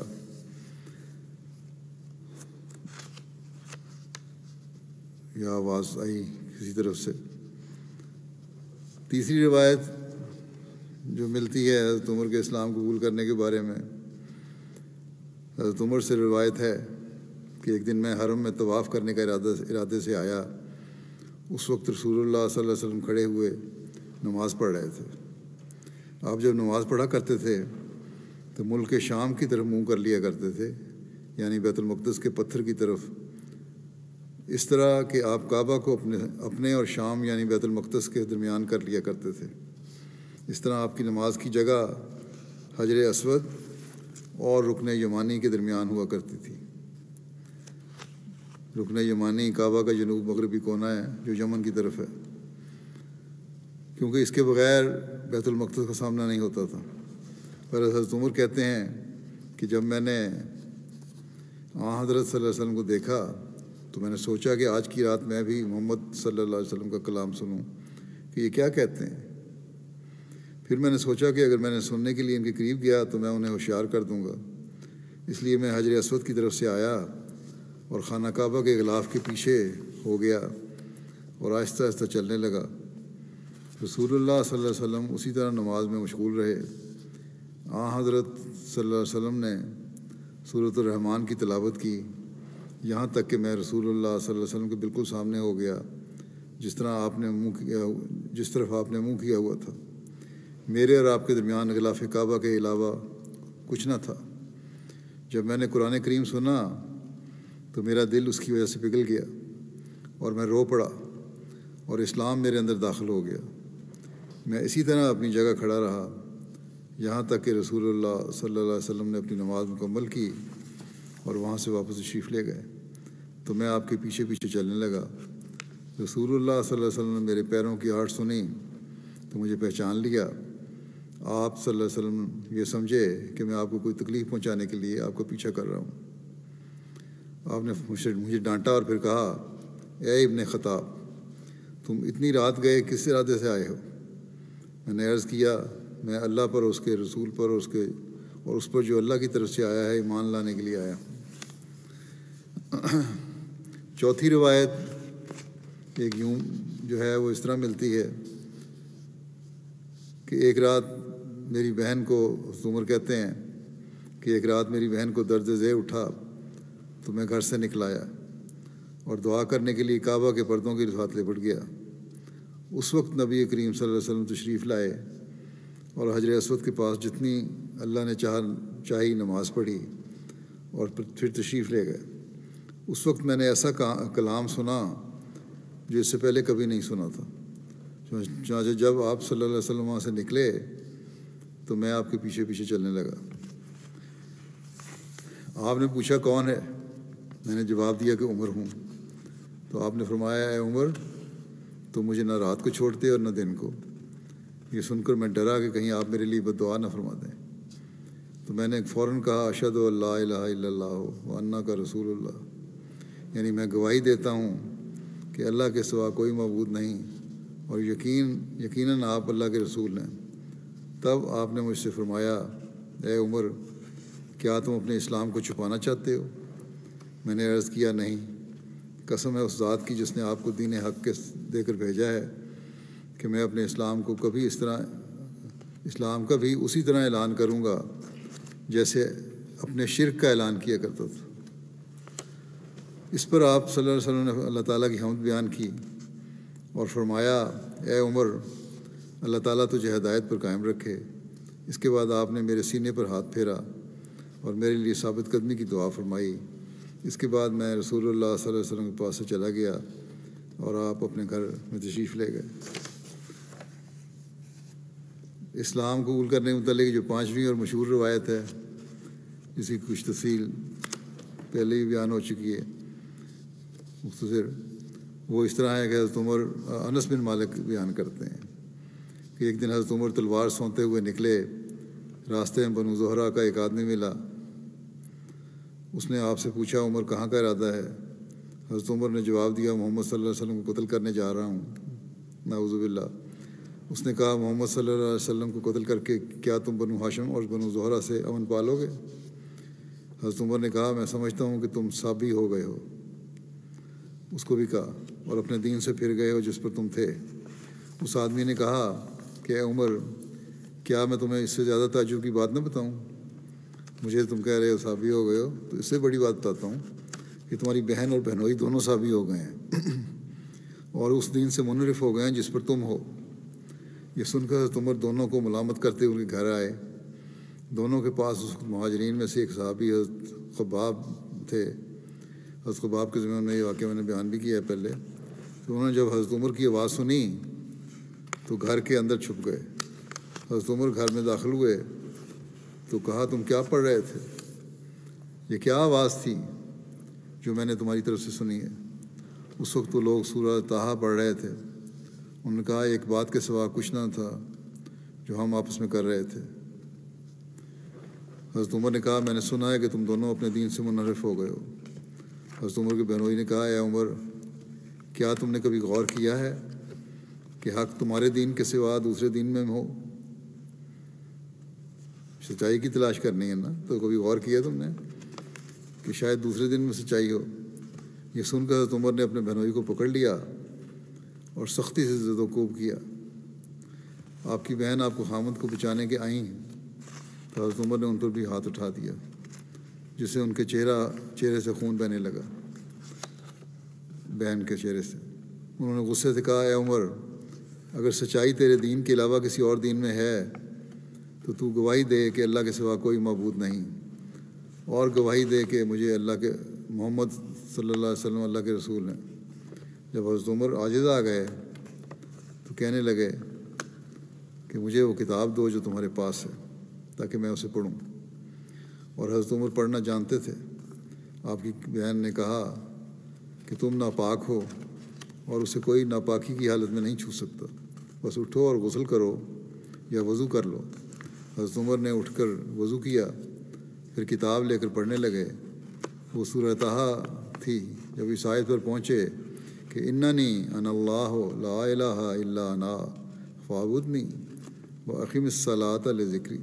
C: یا آواز آئی کسی طرف سے۔ تیسری روایت جو ملتی ہے حضرت عمر کے اسلام قبول کرنے کے بارے میں، حضرت عمر سے روایت ہے کہ ایک دن میں حرم میں طواف کرنے کا ارادہ ارادے سے آیا۔ اس وقت رسول اللہ صلی اللہ علیہ وسلم کھڑے ہوئے نماز پڑھ رہے تھے۔ آپ جب نماز پڑھا کرتے تھے تو ملک شام کی طرف منہ کر لیا کرتے تھے، یعنی بیت المقدس کے پتھر کی طرف، اس طرح کہ آپ کعبہ کو اپنے اپنے اور شام یعنی بیت المقدس کے درمیان کر لیا کرتے تھے۔ اس طرح آپ کی نماز کی جگہ حجر اسود اور رکن یمانی کے درمیان ہوا کرتی تھی۔ رکن یمانی کعبہ کا جنوب مغربی کونا ہے جو یمن کی طرف ہے، کیونکہ اس کے بغیر بیت المقدس کا سامنا نہیں ہوتا تھا۔ پر حضرت عمر کہتے ہیں کہ جب میں نے آن حضرت صلی اللہ علیہ وسلم کو دیکھا تو میں نے سوچا کہ آج کی رات میں بھی محمد صلی اللہ علیہ وسلم کا کلام سنوں کہ یہ کیا کہتے ہیں۔ پھر میں نے سوچا کہ اگر میں نے سننے کے لیے ان کے قریب گیا تو میں انہیں ہوشیار کر دوں گا، اس لیے میں حجر اسود کی طرف سے آیا اور خانہ کعبہ کے غلاف کے پیچھے ہو گیا اور آہستہ آہستہ چلنے لگا۔ رسول اللہ صلی اللہ علیہ وسلم اسی طرح نماز میں مشغول رہے۔ آن حضرت صلی اللہ علیہ وسلم نے سورۃ الرحمن کی تلاوت کی، یہاں تک کہ میں رسول اللہ صلی اللہ علیہ وسلم کے بالکل سامنے ہو گیا، جس طرح آپ نے منہ کیا جس طرف آپ نے منہ کیا ہوا تھا۔ میرے اور آپ کے درمیان غلاف کعبہ کے علاوہ کچھ نہ تھا۔ جب میں نے قرآن کریم سنا تو میرا دل اس کی وجہ سے پگھل گیا اور میں رو پڑا اور اسلام میرے اندر داخل ہو گیا۔ میں اسی طرح اپنی جگہ کھڑا رہا یہاں تک کہ رسول اللہ صلی اللہ علیہ وسلم نے اپنی نماز مکمل کی اور وہاں سے واپس تشریف لے گئے، تو میں آپ کے پیچھے پیچھے چلنے لگا۔ رسول اللہ صلی اللہ علیہ وسلم نے میرے پیروں کی آہٹ سنی تو مجھے پہچان لیا۔ آپ صلی اللہ علیہ وسلم یہ سمجھے کہ میں آپ کو کوئی تکلیف پہنچانے کے لیے آپ کا پیچھا کر رہا ہوں۔ آپ نے مجھے مجھے ڈانٹا اور پھر کہا، اے ابن خطاب، تم اتنی رات گئے کس ارادے سے آئے ہو؟ میں نے عرض کیا، میں اللہ پر، اس کے رسول پر اور اس کے اور اس پر جو اللہ کی طرف سے آیا ہے ایمان لانے کے لیے آیا ہوں۔ چوتھی روایت ایک یوں جو ہے وہ اس طرح ملتی ہے کہ ایک رات میری بہن کو، حضرت عمر کہتے ہیں کہ ایک رات میری بہن کو درد ذیل اٹھا تو میں گھر سے نکلایا اور دعا کرنے کے لیے کعبہ کے پردوں کے ساتھ لپٹ گیا۔ اس وقت نبی کریم صلی اللہ علیہ وسلم تشریف لائے اور حجر اسود کے پاس جتنی اللہ نے چاہ چاہی نماز پڑھی اور پھر تشریف لے گئے۔ اس وقت میں نے ایسا کلام سنا جو اس سے پہلے کبھی نہیں سنا تھا۔ چنانچہ جب آپ صلی اللہ علیہ وسلم وہاں سے نکلے تو میں آپ کے پیچھے پیچھے چلنے لگا۔ آپ نے پوچھا کون ہے؟ میں نے جواب دیا کہ عمر ہوں۔ تو آپ نے فرمایا اے عمر، تو مجھے نہ رات کو چھوڑتے اور نہ دن کو۔ یہ سن کر میں ڈرا کہ کہیں آپ میرے لیے بد دعا نہ فرما دیں۔ تو میں نے فوراً کہا اشہد ان لا الہ الا اللہ و انک رسول اللہ، یعنی میں گواہی دیتا ہوں کہ اللہ کے سوا کوئی معبود نہیں اور یقین یقیناً آپ اللہ کے رسول ہیں۔ تب آپ نے مجھ سے فرمایا اے عمر، کیا تم اپنے اسلام کو چھپانا چاہتے ہو؟ میں نے عرض کیا نہیں، قسم ہے اس ذات کی جس نے آپ کو دین حق کے دے کر بھیجا ہے کہ میں اپنے اسلام کو کبھی اس طرح اسلام کا بھی اسی طرح اعلان کروں گا جیسے اپنے شرک کا اعلان کیا کرتا تھا۔ اس پر آپ صلی اللہ علیہ وسلم نے اللہ تعالیٰ کی حمد بیان کی اور فرمایا اے عمر، اللہ تعالیٰ تجھے ہدایت پر قائم رکھے۔ اس کے بعد آپ نے میرے سینے پر ہاتھ پھیرا اور میرے لیے ثابت قدمی کی دعا فرمائی۔ اس کے بعد میں رسول اللہ صلی اللہ علیہ وسلم کے پاس سے چلا گیا اور آپ اپنے گھر میں تشریف لے گئے۔ اسلام قبول کرنے کے متعلق جو پانچویں اور مشہور روایت ہے، جس کی کچھ تفصیل پہلے ہی بیان ہو چکی ہے، مختصر، وہ اس طرح ہے کہ حضرت عمر، انس بن مالک بیان کرتے ہیں کہ ایک دن حضرت عمر تلوار سونتے ہوئے نکلے۔ راستے میں بنو زہرہ کا ایک آدمی ملا۔ اس نے آپ سے پوچھا عمر کہاں کا ارادہ ہے؟ حضرت عمر نے جواب دیا محمد صلی اللہ علیہ وسلم کو قتل کرنے جا رہا ہوں، نعوذ باللہ۔ اس نے کہا محمد صلی اللہ علیہ وسلم کو قتل کر کے کیا تم بنو ہاشم اور بنو زہرہ سے امن پالو گے؟ حضرت عمر نے کہا میں سمجھتا ہوں کہ تم صابی ہو گئے ہو۔ اس کو بھی کہا اور اپنے دین سے پھر گئے ہو جس پر تم تھے۔ اس آدمی نے کہا کہ اے عمر، کیا میں تمہیں اس سے زیادہ تعجب کی بات نہ بتاؤں؟ مجھے تم کہہ رہے ہو صابی ہو گئے ہو، تو اس سے بڑی بات بتاتا ہوں کہ تمہاری بہن اور بہنوئی دونوں صابی ہو گئے ہیں اور اس دین سے منحرف ہو گئے ہیں جس پر تم ہو۔ یہ سن کر حضرت عمر دونوں کو ملامت کرتے ہوئے گھر آئے۔ دونوں کے پاس اس مہاجرین میں سے ایک صحابی حضرت خباب تھے۔ حضرت خباب کے زمانے میں یہ واقعہ میں نے بیان بھی کیا ہے پہلے۔ تو انہوں نے جب حضرت عمر کی آواز سنی تو گھر کے اندر چھپ گئے۔ حضرت عمر گھر میں داخل ہوئے تو کہا تم کیا پڑھ رہے تھے؟ یہ کیا آواز تھی جو میں نے تمہاری طرف سے سنی ہے؟ اس وقت تو لوگ سورہ طٰہٰ پڑھ رہے تھے۔ انہوں نے کہا ایک بات کے سوا کچھ نہ تھا جو ہم آپس میں کر رہے تھے۔ حضرت عمر نے کہا میں نے سنا ہے کہ تم دونوں اپنے دین سے منحرف ہو گئے ہو۔ حضرت عمر کے بہنوئی نے کہا اے عمر، کیا تم نے کبھی غور کیا ہے کہ حق تمہارے دین کے سوا دوسرے دین میں ہو؟ سچائی کی تلاش کرنی ہے نا، تو کبھی غور کیا تم نے کہ شاید دوسرے دن میں سچائی ہو؟ یہ سن کر حضرت عمر نے اپنے بہنوئی کو پکڑ لیا اور سختی سے زد و کوب کیا۔ آپ کی بہن آپ کو خامد کو بچانے کے آئیں تو حضرت عمر نے ان پر بھی ہاتھ اٹھا دیا جس سے ان کے چہرہ چہرے سے خون بہنے لگا، بہن کے چہرے سے۔ انہوں نے غصے سے کہا اے عمر، اگر سچائی تیرے دین کے علاوہ کسی اور دین میں ہے تو تو گواہی دے کہ اللہ کے سوا کوئی معبود نہیں، اور گواہی دے کہ مجھے اللہ کے محمد صلی اللہ علیہ وسلم اللہ کے رسول ہیں۔ جب حضرت عمر عاجز آ گئے تو کہنے لگے کہ مجھے وہ کتاب دو جو تمہارے پاس ہے تاکہ میں اسے پڑھوں، اور حضرت عمر پڑھنا جانتے تھے۔ آپ کی بہن نے کہا کہ تم ناپاک ہو اور اسے کوئی ناپاکی کی حالت میں نہیں چھو سکتا، بس اٹھو اور غسل کرو یا وضو کر لو۔ حضرت عمر نے اٹھ کر وضو کیا، پھر کتاب لے کر پڑھنے لگے۔ وہ سورہ طٰہٰ تھی۔ جب اس آیت پر پہنچے کہ اننی انا اللہ لا الہ الا انا فاعبدنی واقم الصلاۃ لذکری،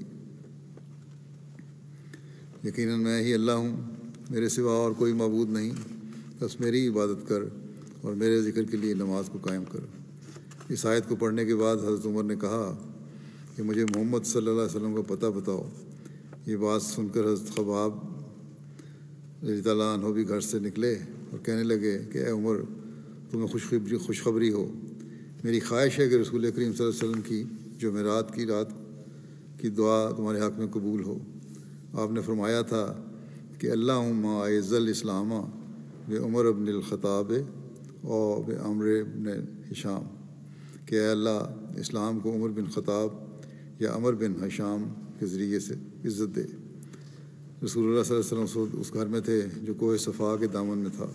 C: یقیناً میں ہی اللہ ہوں، میرے سوا اور کوئی معبود نہیں، بس میری عبادت کر اور میرے ذکر کے لیے نماز کو قائم کر۔ اس آیت کو پڑھنے کے بعد حضرت عمر نے کہا کہ مجھے محمد صلی اللہ علیہ وسلم کا پتہ بتاؤ۔ یہ بات سن کر حضرت خباب رضی اللہ عنہ بھی گھر سے نکلے اور کہنے لگے کہ اے عمر، تمہیں خوشخبری خوشخبری ہو، میری خواہش ہے کہ رسول کریم صلی اللہ علیہ وسلم کی جمعرات کی رات کی دعا تمہارے حق میں قبول ہو۔ آپ نے فرمایا تھا کہ اللہم اعز الاسلام بعمر ابن الخطاب اور بعمر ابن ہشام، کہ اے اللہ اسلام کو عمر بن خطاب یا عمر بن ہشام کے ذریعے سے عزت دے۔ رسول اللہ صلی اللہ علیہ وسلم اس گھر میں تھے جو کوہ صفا کے دامن میں تھا۔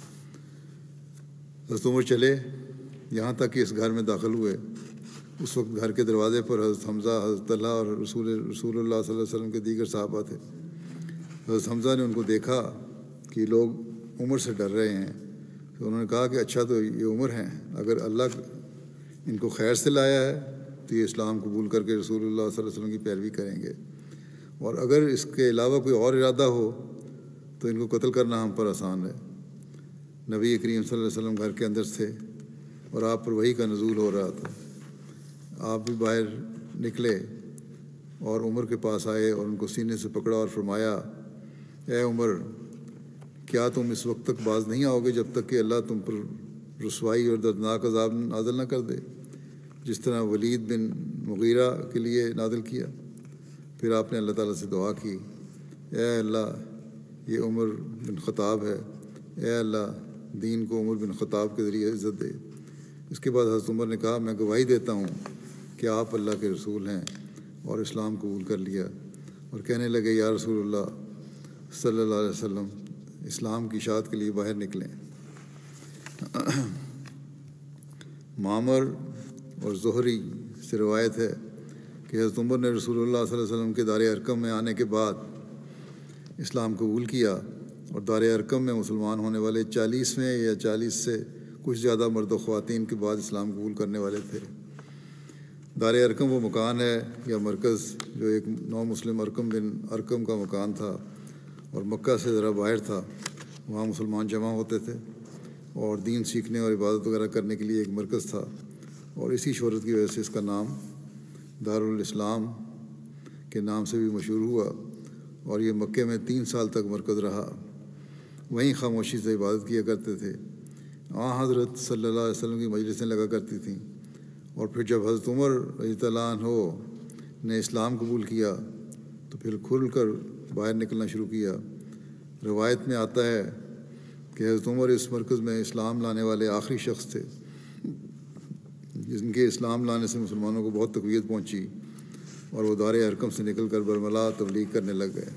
C: حضرت عمر چلے یہاں تک کہ اس گھر میں داخل ہوئے۔ اس وقت گھر کے دروازے پر حضرت حمزہ، حضرت طلحہ اور رسول رسول اللہ صلی اللہ علیہ وسلم کے دیگر صحابہ تھے۔ حضرت حمزہ نے ان کو دیکھا کہ یہ لوگ عمر سے ڈر رہے ہیں، تو انہوں نے کہا کہ اچھا تو یہ عمر ہیں، اگر اللہ ان کو خیر سے لایا ہے تو یہ اسلام قبول کر کے رسول اللہ صلی اللہ علیہ وسلم کی پیروی کریں گے، اور اگر اس کے علاوہ کوئی اور ارادہ ہو تو ان کو قتل کرنا ہم پر آسان ہے۔ نبی کریم صلی اللہ علیہ وسلم گھر کے اندر تھے اور آپ پر وحی کا نزول ہو رہا تھا۔ آپ بھی باہر نکلے اور عمر کے پاس آئے اور ان کو سینے سے پکڑا اور فرمایا، اے عمر، کیا تم اس وقت تک باز نہیں آؤ گے جب تک کہ اللہ تم پر رسوائی اور دردناک عذاب نازل نہ کر دے، جس طرح ولید بن مغیرہ کے لیے نازل کیا؟ پھر آپ نے اللہ تعالیٰ سے دعا کی، اے اللہ یہ عمر بن خطاب ہے، اے اللہ دین کو عمر بن خطاب کے ذریعے عزت دے۔ اس کے بعد حضرت عمر نے کہا، میں گواہی دیتا ہوں کہ آپ اللہ کے رسول ہیں، اور اسلام قبول کر لیا، اور کہنے لگے، یا رسول اللہ صلی اللہ علیہ وسلم، اسلام کی اشاعت کے لیے باہر نکلیں۔ معمر اور زہری سے روایت ہے کہ حضرت عمر نے رسول اللہ صلی اللہ علیہ وسلم کے دار ارقم میں آنے کے بعد اسلام قبول کیا، اور دار ارقم میں مسلمان ہونے والے چالیسویں یا چالیس سے کچھ زیادہ مرد و خواتین کے بعد اسلام قبول کرنے والے تھے۔ دار ارقم وہ مکان ہے یا مرکز جو ایک نو مسلم ارقم بن ارقم کا مکان تھا اور مکہ سے ذرا باہر تھا۔ وہاں مسلمان جمع ہوتے تھے اور دین سیکھنے اور عبادت وغیرہ کرنے کے لیے ایک مرکز تھا، اور اسی شہرت کی وجہ سے اس کا نام دارالاسلام کے نام سے بھی مشہور ہوا، اور یہ مکے میں تین سال تک مرکز رہا۔ وہیں خاموشی سے عبادت کیا کرتے تھے۔ آن حضرت صلی اللہ علیہ وسلم کی مجلسیں لگا کرتی تھیں، اور پھر جب حضرت عمر رضی اللہ عنہ نے اسلام قبول کیا تو پھر کھل کر باہر نکلنا شروع کیا۔ روایت میں آتا ہے کہ حضرت عمر اس مرکز میں اسلام لانے والے آخری شخص تھے جن کے اسلام لانے سے مسلمانوں کو بہت تقویت پہنچی، اور وہ دار ارقم سے نکل کر برملا تبلیغ کرنے لگ گئے۔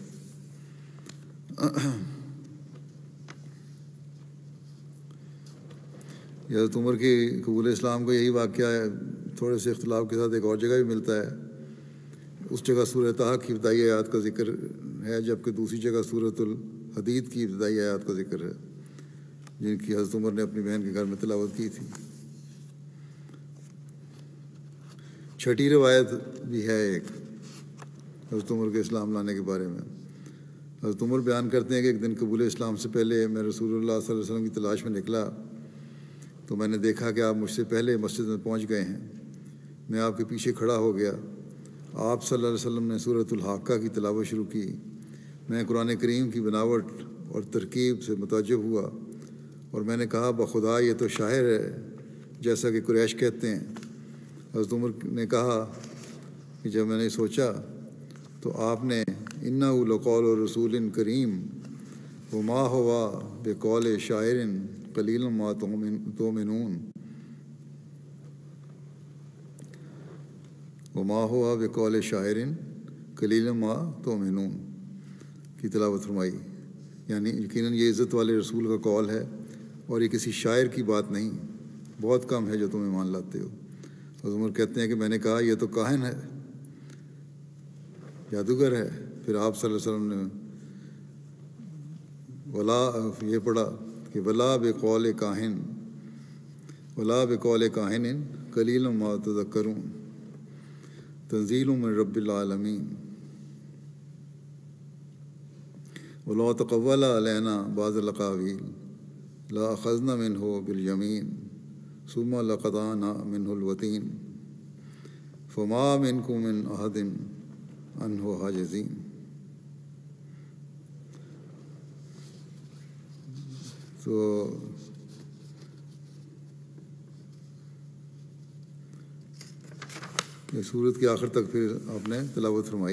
C: حضرت عمر کی قبول اسلام کا یہی واقعہ ہے، تھوڑے سے اختلاف کے ساتھ ایک اور جگہ بھی ملتا ہے۔ اس جگہ سورہ طٰہٰ کی ابتدائی آیات کا ذکر ہے، جبکہ دوسری جگہ سورۃ الحدید کی ابتدائی آیات کا ذکر ہے، جن کی حضرت عمر نے اپنی بہن کے گھر میں تلاوت کی تھی۔ چھٹی روایت بھی ہے ایک حضرت عمر کے اسلام لانے کے بارے میں۔ حضرت عمر بیان کرتے ہیں کہ ایک دن قبول اسلام سے پہلے میں رسول اللہ صلی اللہ علیہ وسلم کی تلاش میں نکلا تو میں نے دیکھا کہ آپ مجھ سے پہلے مسجد میں پہنچ گئے ہیں۔ میں آپ کے پیچھے کھڑا ہو گیا۔ آپ صلی اللہ علیہ وسلم نے سورۃ الحاقہ کی تلاوت شروع کی۔ میں قرآن کریم کی بناوٹ اور ترکیب سے متعجب ہوا، اور میں نے کہا، بخدا یہ تو شاعر ہے جیسا کہ قریش کہتے ہیں۔ حضرت عمر نے کہا کہ جب میں نے سوچا تو آپ نے انہ لقول رسول کریم وما ہوا بقول شاعر قلیل ما تؤمنون وما ہوا بقول شاعر قلیل ما تؤمنون کی تلاوت فرمائی، یعنی یقیناً یہ عزت والے رسول کا قول ہے اور یہ کسی شاعر کی بات نہیں، بہت کم ہے جو تم ایمان لاتے ہو۔ حضرت عمر کہتے ہیں کہ میں نے کہا، یہ تو کاہن ہے، جادوگر ہے۔ پھر آپ صلی اللہ علیہ وسلم نے ولا یہ پڑھا کہ ولا بقول کاہن ولا بقول کاہن قلیل ما تذکرون تنزیل من رب العالمین ولا تقول علینا بعض الاقاویل لاخذنا منہ بالیمین ثم لقطعنا منہ الوتین فما منکم من احد عنہ حاجزین. تو یہ سورت کے آخر تک پھر آپ نے تلاوت فرمائی،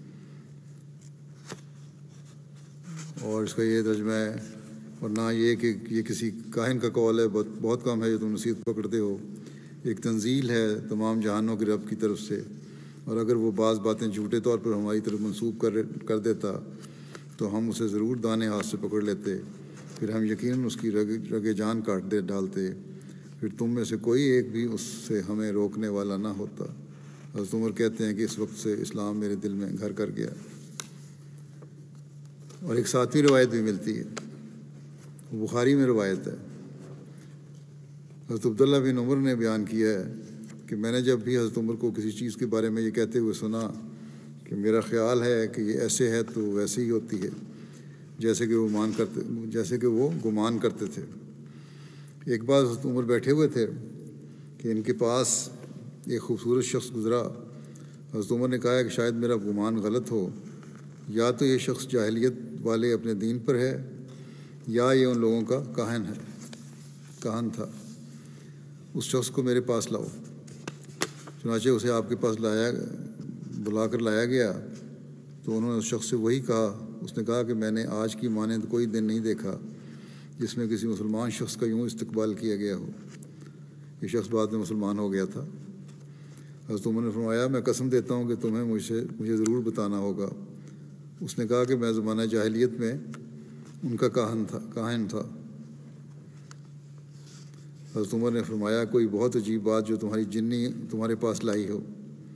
C: اور اس کا یہ ترجمہ ہے، اور نہ یہ کہ یہ کسی کاہن کا قول ہے، بہت بہت کم ہے جو تم نصیحت پکڑتے ہو، ایک تنزیل ہے تمام جہانوں کے رب کی طرف سے، اور اگر وہ بعض باتیں جھوٹے طور پر ہماری طرف منسوب کر کر دیتا تو ہم اسے ضرور دانے ہاتھ سے پکڑ لیتے، پھر ہم یقیناً اس کی رگ رگ جان کاٹ دے ڈالتے، پھر تم میں سے کوئی ایک بھی اس سے ہمیں روکنے والا نہ ہوتا. حضرت عمر کہتے ہیں کہ اس وقت سے اسلام میرے دل میں گھر کر گیا. اور ایک ساتویں روایت بھی ملتی ہے، بخاری میں روایت ہے. حضرت عبداللہ بن عمر نے بیان کیا ہے کہ میں نے جب بھی حضرت عمر کو کسی چیز کے بارے میں یہ کہتے ہوئے سنا کہ میرا خیال ہے کہ یہ ایسے ہے تو ویسے ہی ہوتی ہے جیسے کہ وہ مان کرتے جیسے کہ وہ گمان کرتے تھے. ایک بار حضرت عمر بیٹھے ہوئے تھے کہ ان کے پاس ایک خوبصورت شخص گزرا. حضرت عمر نے کہا کہ شاید میرا گمان غلط ہو، یا تو یہ شخص جاہلیت والے اپنے دین پر ہے یا یہ ان لوگوں کا کاہن ہے کاہن تھا. اس شخص کو میرے پاس لاؤ. چنانچہ اسے آپ کے پاس لایا بلا کر لایا گیا تو انہوں نے اس شخص سے وہی کہا. اس نے کہا کہ میں نے آج کی مانند کوئی دن نہیں دیکھا جس میں کسی مسلمان شخص کا یوں استقبال کیا گیا ہو. یہ شخص بعد میں مسلمان ہو گیا تھا. حضرت عمر نے فرمایا میں قسم دیتا ہوں کہ تمہیں مجھ سے مجھے ضرور بتانا ہوگا. اس نے کہا کہ میں زمانہ جاہلیت میں ان کا کاہن تھا کاہن تھا. حضرت عمر نے فرمایا کوئی بہت عجیب بات جو تمہاری جنی تمہارے پاس لائی ہو.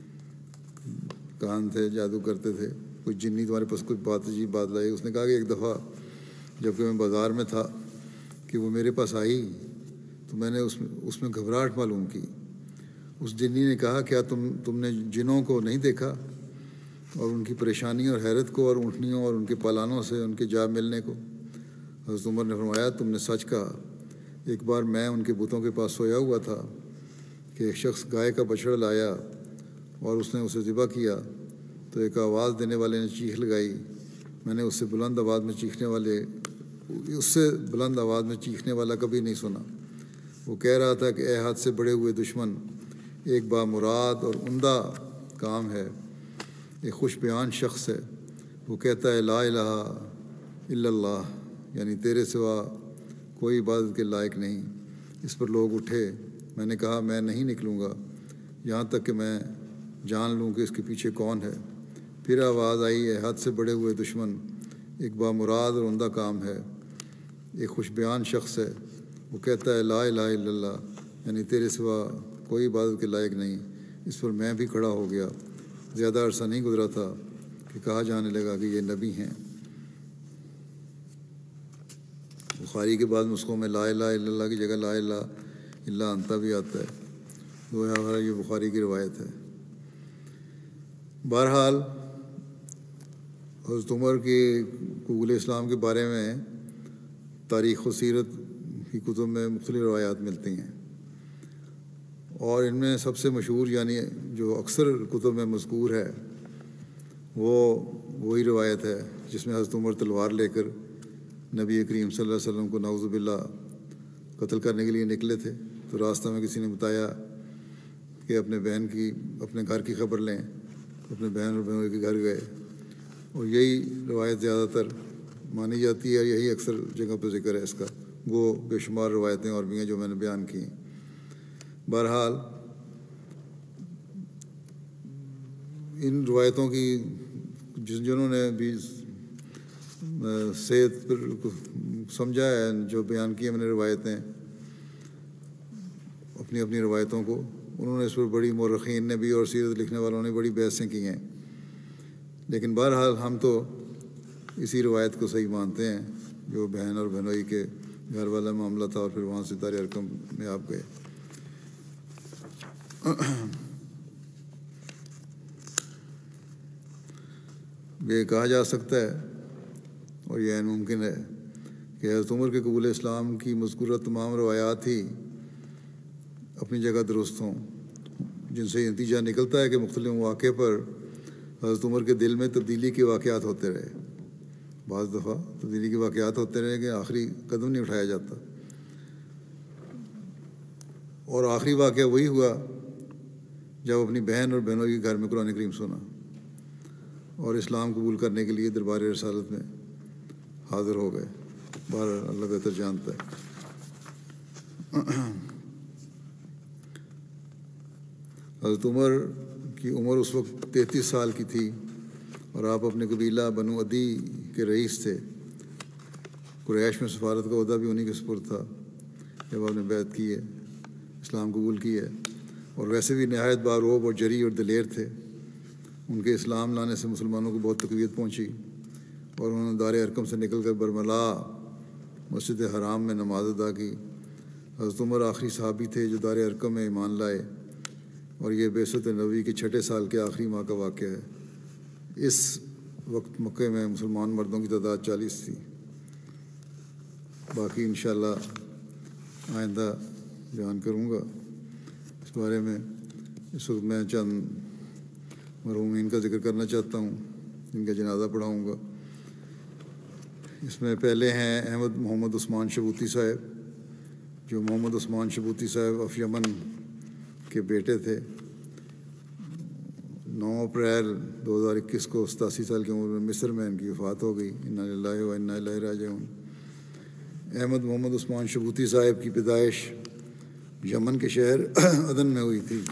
C: کاہن تھے، جادو کرتے تھے، کوئی جنی تمہارے پاس کوئی بات عجیب بات لائی. اس نے کہا کہ ایک دفعہ جب کہ میں بازار میں تھا کہ وہ میرے پاس آئی تو میں نے اس میں اس میں گھبراہٹ معلوم کی. اس جنی نے کہا کیا تم تم نے جنوں کو نہیں دیکھا اور ان کی پریشانی اور حیرت کو اور اونٹنیوں اور ان کے پالانوں سے ان کے جا ملنے کو؟ حضرت عمر نے فرمایا تم نے سچ کہا. ایک بار میں ان کے بتوں کے پاس سویا ہوا تھا کہ ایک شخص گائے کا بچڑا لایا اور اس نے اسے ذبح کیا تو ایک آواز دینے والے نے چیخ لگائی. میں نے اس سے بلند آواز میں چیخنے والے اس سے بلند آواز میں چیخنے والا کبھی نہیں سنا. وہ کہہ رہا تھا کہ اے حد سے بڑے ہوئے دشمن، ایک بامراد اور عمدہ کام ہے، ایک خوش بیان شخص ہے. وہ کہتا ہے لا الہ الا اللہ، یعنی تیرے سوا کوئی عبادت کے لائق نہیں. اس پر لوگ اٹھے. میں نے کہا میں نہیں نکلوں گا یہاں تک کہ میں جان لوں کہ اس کے پیچھے کون ہے. پھر آواز آئی اے حد سے بڑے ہوئے دشمن، ایک بامراد اور عمدہ کام ہے، ایک خوش بیان شخص ہے. وہ کہتا ہے لا الہ الا اللہ، یعنی تیرے سوا کوئی عبادت کے لائق نہیں. اس پر میں بھی کھڑا ہو گیا. زیادہ عرصہ نہیں گزرا تھا کہ کہا جانے لگا کہ یہ نبی ہیں. بخاری کے بعد نسخوں میں لا الہ الا اللہ کی جگہ لا الہ الا انت بھی آتا ہے. تو یہ بخاری کی روایت ہے. بہرحال حضرت عمر کی قبول اسلام کے بارے میں تاریخ و سیرت کی کتب میں مختلف روایات ملتی ہیں، اور ان میں سب سے مشہور یعنی جو اکثر کتب میں مذکور ہے وہ وہی روایت ہے جس میں حضرت عمر تلوار لے کر نبی کریم صلی اللہ علیہ وسلم کو نعوذ باللہ قتل کرنے کے لیے نکلے تھے. تو راستہ میں کسی نے بتایا کہ اپنے بہن کی اپنے گھر کی خبر لیں. اپنے بہن اور بہنوں کے گھر گئے، اور یہی روایت زیادہ تر مانی جاتی ہے. یہی اکثر جگہ پہ ذکر ہے اس کا. وہ بے شمار روایتیں اور بھی ہیں جو میں نے بیان کی. بہرحال ان روایتوں کی جس جنہوں نے بھی صحت پر سمجھا ہے، جو بیان کی میں نے روایتیں اپنی اپنی روایتوں کو، انہوں نے اس پر بڑی مورخین نے بھی اور سیرت لکھنے والوں نے بڑی بحثیں کی ہیں. لیکن بہرحال ہم تو اسی روایت کو صحیح مانتے ہیں جو بہن اور بہنوئی کے گھر والا معاملہ تھا، اور پھر وہاں سے دار ارقم میں آپ گئے. یہ کہا جا سکتا ہے اور یہ عین ممکن ہے کہ حضرت عمر کے قبول اسلام کی مذکورہ تمام روایات ہی اپنی جگہ درست ہوں، جن سے یہ نتیجہ نکلتا ہے کہ مختلف مواقع پر حضرت عمر کے دل میں تبدیلی کے واقعات ہوتے رہے. بعض دفعہ تبدیلی کے واقعات ہوتے رہے کہ آخری قدم نہیں اٹھایا جاتا. اور آخری واقعہ وہی ہوا جب اپنی بہن اور بہنوں کے گھر میں قرآن کریم سنا اور اسلام قبول کرنے کے لیے دربار رسالت میں حاضر ہو گئے. بہر اللہ بہتر جانتا ہے. حضرت عمر کی عمر اس وقت تینتیس سال کی تھی اور آپ اپنے قبیلہ بنو عدی کے رئیس تھے. قریش میں سفارت کا عہدہ بھی انہی کے سپرد تھا جب آپ نے بیعت کی ہے، اسلام قبول کی ہے. اور ویسے بھی نہایت باروب اور جری اور دلیر تھے. ان کے اسلام لانے سے مسلمانوں کو بہت تقویت پہنچی اور انہوں نے دار ارقم سے نکل کر برملا مسجد حرام میں نماز ادا کی. حضرت عمر آخری صحابی تھے جو دار ارقم میں ایمان لائے اور یہ بعثت نبوی کے چھٹے سال کے آخری ماہ کا واقعہ ہے. اس وقت مکہ میں مسلمان مردوں کی تعداد چالیس تھی. باقی انشاءاللہ آئندہ بیان کروں گا اس بارے میں. اس وقت میں چند مرحومین کا ذکر کرنا چاہتا ہوں جن کا جنازہ پڑھاؤں گا. اس میں پہلے ہیں احمد محمد عثمان شبوتی صاحب جو محمد عثمان شبوتی صاحب آف یمن کے بیٹے تھے. نو اپریل دو ہزار اکیس کو ستاسی سال کی عمر میں مصر میں ان کی وفات ہو گئی. انا للہ و انا الیہ راجعون. احمد محمد عثمان شبوتی صاحب کی پیدائش یمن کے شہر عدن میں ہوئی تھی.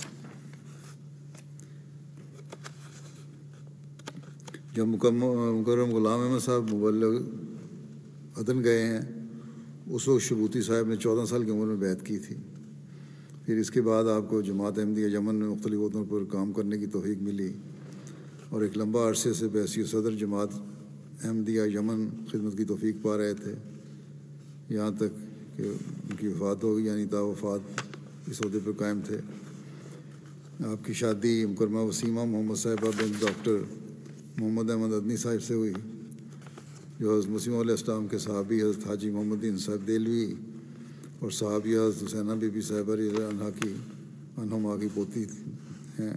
C: جب مکرم غلام احمد صاحب مبلغ عدن گئے ہیں اس وقت شبوتی صاحب نے چودہ سال کی عمر میں بیعت کی تھی. پھر اس کے بعد آپ کو جماعت احمدیہ یمن میں مختلف عہدوں پر کام کرنے کی توفیق ملی اور ایک لمبا عرصے سے بعثی صدر جماعت احمدیہ یمن خدمت کی توفیق پا رہے تھے یہاں تک کہ ان کی وفات ہو گئی. یعنی تا وفات اس عہدے پر قائم تھے. آپ کی شادی مکرمہ وسیمہ محمد صاحبہ بن ڈاکٹر محمد احمد عدنی صاحب سے ہوئی جو حضرت مسیح علیہ السلام کے صحابی حضرت حاجی محمد دین صاحب دہلوی اور صحابیہ حضرت حسینہ بی بی صاحبہ رضی اللہ عنہا کی عنہما کی پوتی ہیں.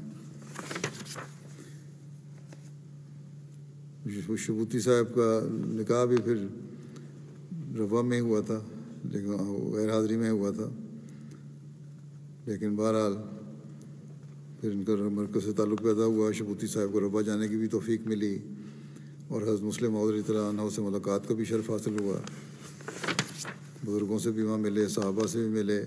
C: شبوتی صاحب کا نکاح بھی پھر ربوہ میں ہوا تھا لیکن غیر حاضری میں ہوا تھا. لیکن بہرحال پھر ان کا مرکز سے تعلق پیدا ہوا. شبوتی صاحب کو ربوہ جانے کی بھی توفیق ملی اور حضرت مسلم موعود رضی اللہ عنہ سے ملاقات کا بھی شرف حاصل ہوا. بزرگوں سے بھی وہاں ملے، صحابہ سے بھی ملے.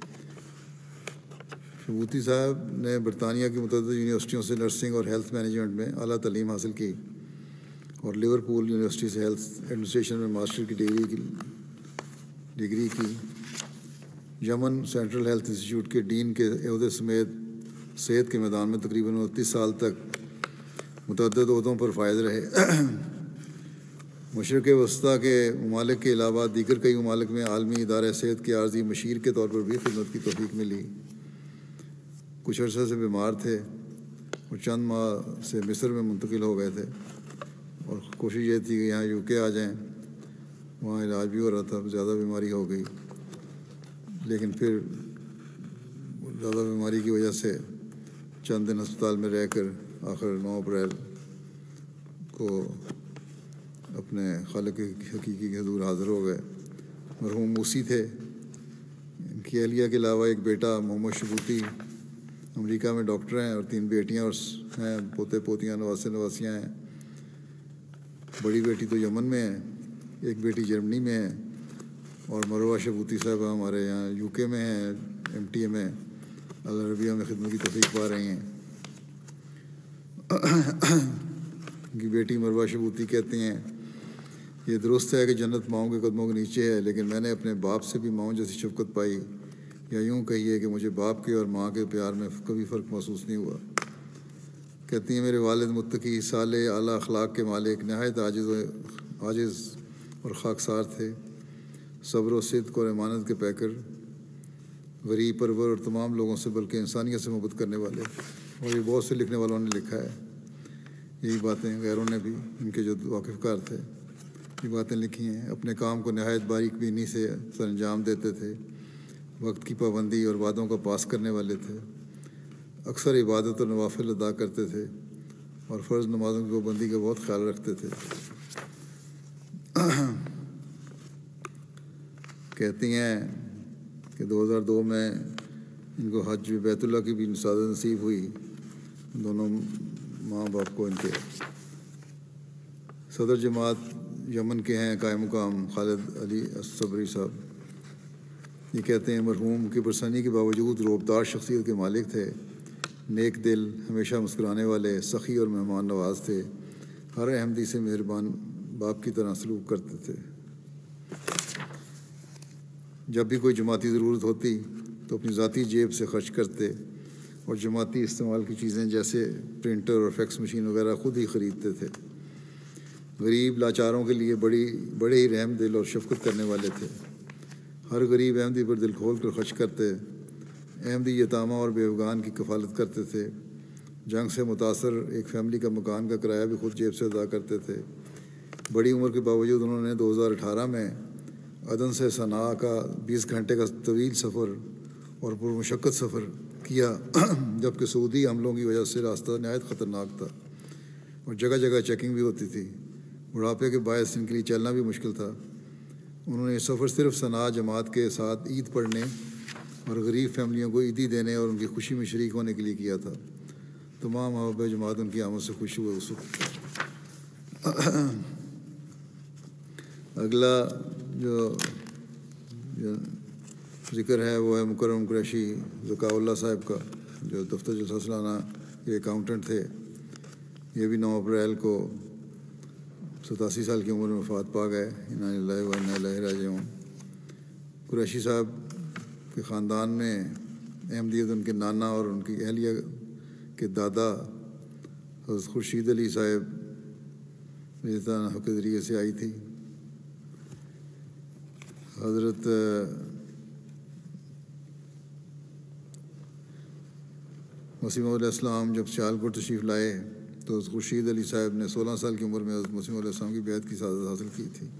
C: شبوتی صاحب نے برطانیہ کی متعدد یونیورسٹیوں سے نرسنگ اور ہیلتھ مینجمنٹ میں اعلیٰ تعلیم حاصل کی اور لیورپول یونیورسٹی سے ہیلتھ ایڈمنسٹریشن میں ماسٹر کی ڈگری کی ڈگری کی. یمن سینٹرل ہیلتھ انسٹیٹیوٹ کے ڈین کے عہدے سمیت صحت کے میدان میں تقریباً انتیس سال تک متعدد عہدوں پر فائز رہے. مشرق وسطیٰ کے ممالک کے علاوہ دیگر کئی ممالک میں عالمی ادارہ صحت کے عارضی مشیر کے طور پر بھی خدمت کی توفیق ملی. کچھ عرصہ سے بیمار تھے اور چند ماہ سے مصر میں منتقل ہو گئے تھے اور کوشش یہ تھی کہ یہاں یو کے آ جائیں. وہاں علاج بھی ہو رہا تھا، زیادہ بیماری ہو گئی لیکن پھر زیادہ بیماری کی وجہ سے چند دن ہسپتال میں رہ کر آخر نو اپریل کو اپنے خالق حقیقی کے حضور حاضر ہو گئے. مرحوم موسی تھے. ان کی اہلیہ کے علاوہ ایک بیٹا محمد شبوتی امریکہ میں ڈاکٹر ہیں اور تین بیٹیاں اور ہیں، پوتے پوتیاں نواسے نواسیاں ہیں. بڑی بیٹی تو یمن میں ہے، ایک بیٹی جرمنی میں ہے اور مروہ شبوتی صاحبہ ہمارے یہاں یو کے میں ہیں، ایم ٹی اے میں العربیہ میں خدمت کی توفیق پا رہی ہیں. ان کی بیٹی مروہ شبوتی کہتی ہیں یہ درست ہے کہ جنت ماؤں کے قدموں کے نیچے ہے لیکن میں نے اپنے باپ سے بھی ماؤں جیسی شفقت پائی، یا یوں کہیے کہ مجھے باپ کے اور ماں کے پیار میں کبھی فرق محسوس نہیں ہوا. کہتی ہیں میرے والد متقی، صالح، اعلیٰ اخلاق کے مالک، نہایت عاجز و عاجز اور خاکسار تھے. صبر و صدق اور امانت کے پیکر، غریب پرور اور تمام لوگوں سے بلکہ انسانیت سے محبت کرنے والے. اور یہ بہت سے لکھنے والوں نے لکھا ہے یہی باتیں، غیروں نے بھی ان کے جو واقف کار تھے یہ باتیں لکھی ہیں. اپنے کام کو نہایت باریک بینی سے سر انجام دیتے تھے، وقت کی پابندی اور وعدوں کا پاس کرنے والے تھے. اکثر عبادت اور نوافل ادا کرتے تھے اور فرض نمازوں کی پابندی کا بہت خیال رکھتے تھے۔ کہتی ہیں کہ دو ہزار دو میں ان کو حج بیت اللہ کی بھی سعادت نصیب ہوئی، دونوں ماں باپ کو ان کے۔ صدر جماعت یمن کے ہیں قائم مقام خالد علی الصبری صاحب، یہ کہتے ہیں مرحوم کی برسنی کے باوجود روبدار شخصیت کے مالک تھے، نیک دل، ہمیشہ مسکرانے والے، سخی اور مہمان نواز تھے، ہر احمدی سے مہربان باپ کی طرح سلوک کرتے تھے۔ جب بھی کوئی جماعتی ضرورت ہوتی تو اپنی ذاتی جیب سے خرچ کرتے اور جماعتی استعمال کی چیزیں جیسے پرنٹر اور فیکس مشین وغیرہ خود ہی خریدتے تھے۔ غریب لاچاروں کے لیے بڑی بڑے ہی رحم دل اور شفقت کرنے والے تھے، ہر غریب احمدی پر دل کھول کر خرچ کرتے، احمدی یتامہ اور بیوگان کی کفالت کرتے تھے، جنگ سے متاثر ایک فیملی کا مکان کا کرایہ بھی خود جیب سے ادا کرتے تھے۔ بڑی عمر کے باوجود انہوں نے دو ہزار اٹھارہ میں عدن سے صنعاء کا بیس گھنٹے کا طویل سفر اور پرمشقت سفر کیا، جبکہ سعودی حملوں کی وجہ سے راستہ نہایت خطرناک تھا اور جگہ جگہ چیکنگ بھی ہوتی تھی، بڑھاپے کے باعث ان کے لیے چلنا بھی مشکل تھا۔ انہوں نے یہ سفر صرف صنعاء جماعت کے ساتھ عید پڑھنے اور غریب فیملیوں کو عیدی دینے اور ان کی خوشی میں شریک ہونے کے لیے کیا تھا۔ تمام احباب جماعت ان کی آمد سے خوش ہوئے اس وقت۔ اگلا جو جو ذکر ہے وہ ہے مکرم قریشی ذکاء اللہ صاحب کا، جو دفتر جلسہ سالانہ کے اکاؤنٹنٹ تھے۔ یہ بھی نو اپریل کو ستاسی سال کی عمر میں وفات پا گئے، انا للہ و انا الیہ راجعون۔ قریشی صاحب کے خاندان میں احمدیت ان کے نانا اور ان کی اہلیہ کے دادا حضرت خورشید علی صاحب رضی اللہ عنہ کے ذریعے سے آئی تھی۔ حضرت مسیح موعود علیہ السلام جب سیالکوٹ تشریف لائے تو حضرت خورشید علی صاحب نے سولہ سال کی عمر میں حضرت مسیح موعود علیہ السلام کی بیعت کی سعادت حاصل کی تھی۔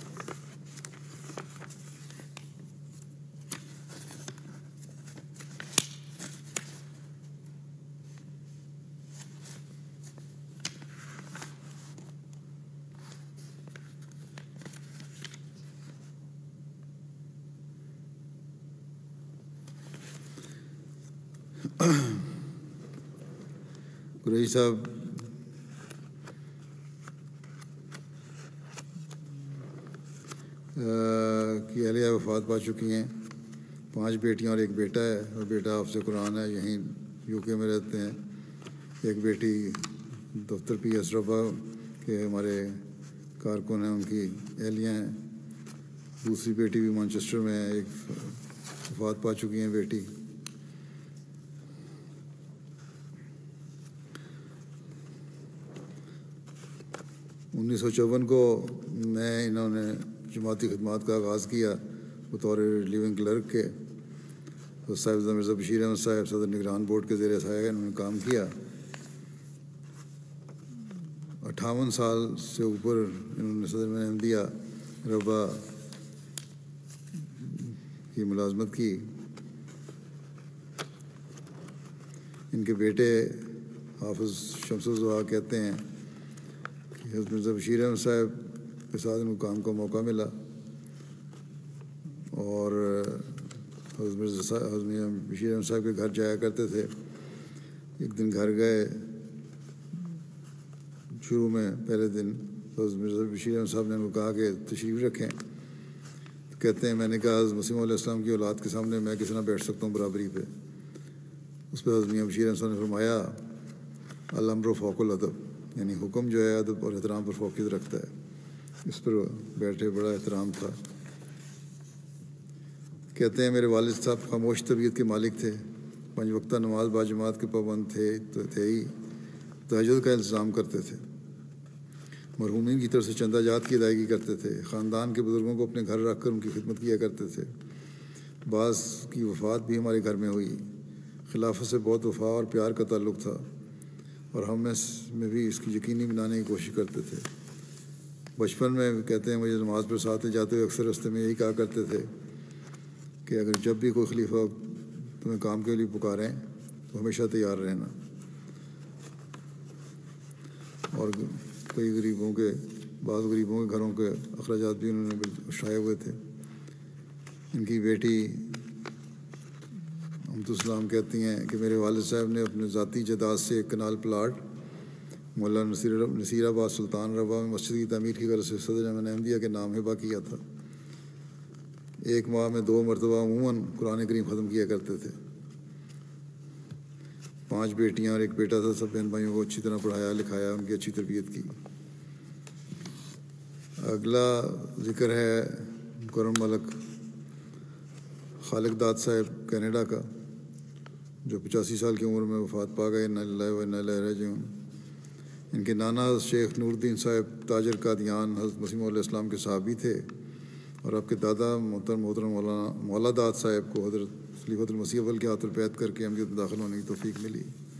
C: قریشی صاحب کی اہلیہ وفات پا چکی ہیں، پانچ بیٹیاں اور ایک بیٹا ہے، اور بیٹا حافظ قرآن ہے، یہیں یو کے میں رہتے ہیں۔ ایک بیٹی دفتر پی ایس ربا کے ہمارے کارکن ہیں، ان کی اہلیہ ہیں۔ دوسری بیٹی بھی مانچسٹر میں ہے، ایک وفات پا چکی ہیں بیٹی۔ انیس سو چون کو میں انہوں نے جماعتی خدمات کا آغاز کیا بطور لیونگ کلرک کے۔ صاحب مرزا بشیر احمد صاحب صدر نگران بورڈ کے زیر سایہ انہوں نے کام کیا۔ اٹھاون سال سے اوپر انہوں نے صدر میں احمدیہ ربا کی ملازمت کی۔ ان کے بیٹے حافظ شمس الضحیٰ کہتے ہیں کہ حضرت مرزا بشیر احمد صاحب کے ساتھ ان کو کام کا موقع ملا، اور حضرت مرزا حضرت بشیر احمد صاحب کے گھر جایا کرتے تھے۔ ایک دن گھر گئے، شروع میں پہلے دن حضرت مرزا بشیر احمد صاحب نے ان کو کہا کہ تشریف رکھیں۔ تو کہتے ہیں میں نے کہا حضرت مسیح موعود علیہ السلام کی اولاد کے سامنے میں کس طرح بیٹھ سکتا ہوں برابری پہ؟ اس پہ حضرت میاں بشیر احمد صاحب نے فرمایا الامر فوق الادب، یعنی حکم جو ہے ادب اور احترام پر فوقیت رکھتا ہے۔ اس پر بیٹھے، بڑا احترام تھا۔ کہتے ہیں میرے والد صاحب خاموش طبیعت کے مالک تھے، پنج وقتہ نماز باجماعت کے پابند تھے تو تھے ہی، تہجد کا انتظام کرتے تھے، مرحومین کی طرف سے چندہ جات کی ادائیگی کرتے تھے، خاندان کے بزرگوں کو اپنے گھر رکھ کر ان کی خدمت کیا کرتے تھے۔ بعض کی وفات بھی ہمارے گھر میں ہوئی۔ خلافت سے بہت وفا اور پیار کا تعلق تھا، اور ہم میں بھی اس کی یقینی بنانے کی کوشش کرتے تھے۔ بچپن میں کہتے ہیں مجھے نماز پر ساتھ لے جاتے ہوئے اکثر راستے میں یہی کہا کرتے تھے کہ اگر جب بھی کوئی خلیفہ تمہیں کام کے لیے پکاریں کو ہمیشہ تیار رہنا. اور کئی غریبوں کے بعض غریبوں کے گھروں کے اخراجات بھی انہوں نے اٹھائے ہوئے تھے. ان کی بیٹی امت السلام کہتی ہیں کہ میرے والد صاحب نے اپنے ذاتی جائیداد سے ایک کنال پلاٹ مولانا نصیر نصیر آباد سلطان ربا میں مسجد کی تعمیر کی غرض سے صدر احمد احمدیہ کے نام ہبہ کیا تھا. ایک ماہ میں دو مرتبہ عموماً قرآن کریم ختم کیا کرتے تھے. پانچ بیٹیاں اور ایک بیٹا تھا. سب بہن بھائیوں کو اچھی طرح پڑھایا لکھایا, ان کی اچھی تربیت کی. اگلا ذکر ہے مکرم ملک خالق داد صاحب کینیڈا کا, جو پچاسی سال کی عمر میں وفات پا گئے. انا للہ و انا الیہ راجعون. ان کے نانا شیخ نور الدین صاحب تاجر قادیان حضرت مسیح علیہ السلام کے صحابی تھے, اور آپ کے دادا محترم محترم مولانا مولا داد صاحب کو حضرت خلیفۃ المسیح اول کے ہاتھ بیعت کر کے احمدیت میں داخل ہونے کی توفیق ملی.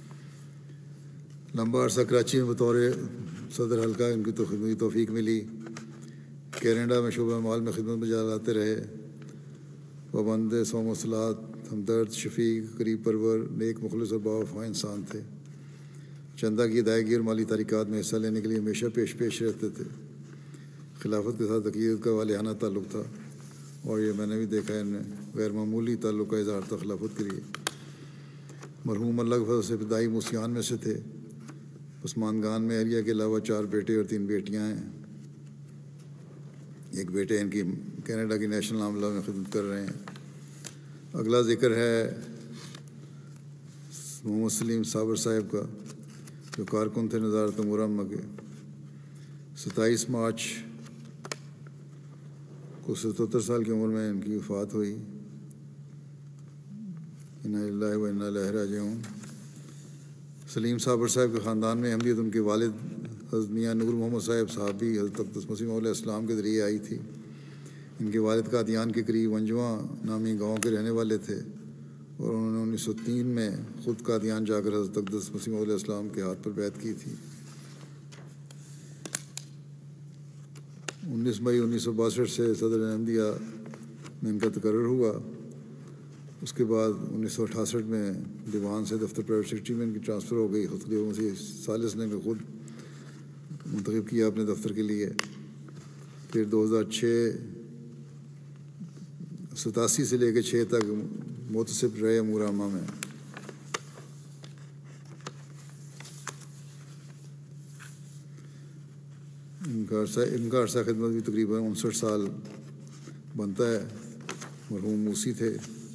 C: لمبا عرصہ کراچی میں بطور صدر حلقہ ان کی توفیق ملی. کینیڈا میں شعبہ مال میں خدمت میں جاتے رہے. پابند صوم و صلات, ہمدرد, شفیق, قریب پرور, نیک, مخلص اور باوفا انسان تھے. چندہ کی ادائیگی اور مالی تحریکات میں حصہ لینے کے لیے ہمیشہ پیش پیش رہتے تھے. خلافت کے ساتھ عقیدت کا والہانہ تعلق تھا, اور یہ میں نے بھی دیکھا ہے ان میں غیر معمولی تعلق کا اظہار تھا خلافت کے لیے. مرحوم اللہ کے سے ابتدائی موسیان میں سے تھے. عثمان میں اہلیہ کے علاوہ چار بیٹے اور تین بیٹیاں ہیں. ایک بیٹے ان کی کینیڈا کی نیشنل عاملہ میں خدمت کر رہے ہیں. اگلا ذکر ہے محمد سلیم صابر صاحب کا, جو کارکن تھے نظارت امور عامہ کے. ستائیس مارچ کو ستہتر سال کی عمر میں ان کی وفات ہوئی. انا للہ و انا الیہ راجعون. سلیم صابر صاحب کے خاندان میں اہمیت ان کے والد حضرت میاں نور محمد صاحب صحابی حضرت اقدس مسیح علیہ السلام کے ذریعے آئی تھی. ان کے والد قادیان کے قریب انجواں نامی گاؤں کے رہنے والے تھے, اور انہوں نے انیس سو تین میں خود قادیان جا کر حضرت اقدس مسیح علیہ السلام کے ہاتھ پر بیعت کی تھی. انیس مئی انیس سو باسٹھ سے صدر احمدیہ میں ان کا تقرر ہوا. اس کے بعد انیس سو اٹھاسٹھ میں دیوان سے دفتر پرائیویٹ سیکرٹری میں ان کی ٹرانسفر ہو گئی. خلیفہ مسیح ثالث نے خود منتخب کیا اپنے دفتر کے لیے. پھر دو ہزار چھ ستاسی سے لے کے چھ تک محتسب رہے امور عامہ میں. ان کا عرصہ ان کا عرصہ خدمت بھی تقریباً انسٹھ سال بنتا ہے. مرحوم موسی تھے.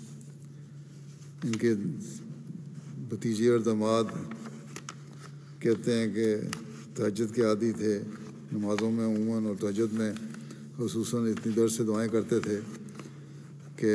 C: ان کے بھتیجے اور داماد کہتے ہیں کہ تہجد کے عادی تھے. نمازوں میں عموماً اور تہجد میں خصوصاً اتنی دیر سے دعائیں کرتے تھے کہ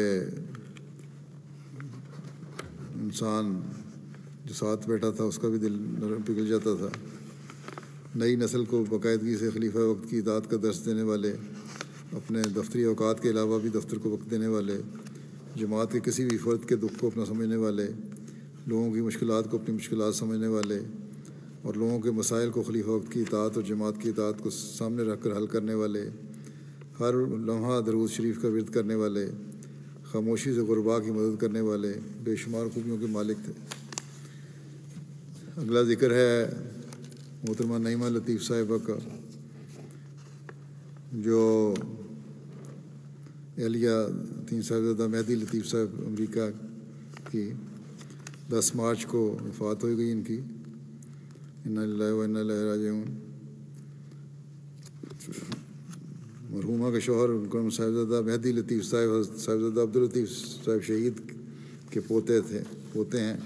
C: انسان جو ساتھ بیٹھا تھا اس کا بھی دل پگھل جاتا تھا. نئی نسل کو باقاعدگی سے خلیفہ وقت کی اطاعت کا درس دینے والے, اپنے دفتری اوقات کے علاوہ بھی دفتر کو وقت دینے والے, جماعت کے کسی بھی فرد کے دکھ کو اپنا سمجھنے والے, لوگوں کی مشکلات کو اپنی مشکلات سمجھنے والے, اور لوگوں کے مسائل کو خلیفہ وقت کی اطاعت اور جماعت کی اطاعت کو سامنے رکھ کر حل کرنے والے, ہر لمحہ درود شریف کا ورد کرنے والے, خاموشی سے غربا کی مدد کرنے والے, بے شمار خوبیوں کے مالک تھے. اگلا ذکر ہے محترمہ نعیمہ لطیف صاحبہ کا, جو اہلیہ تین صاحبزادہ مہدی لطیف صاحب امریکہ کی. دس مارچ کو وفات ہو گئی ان کی. انا للہ و انا الیہ راجعون. مرحومہ کے شوہر مکرم صاحبزادہ مہدی لطیف صاحب صاحبزادہ عبداللطیف صاحب شہید کے پوتے تھے پوتے ہیں.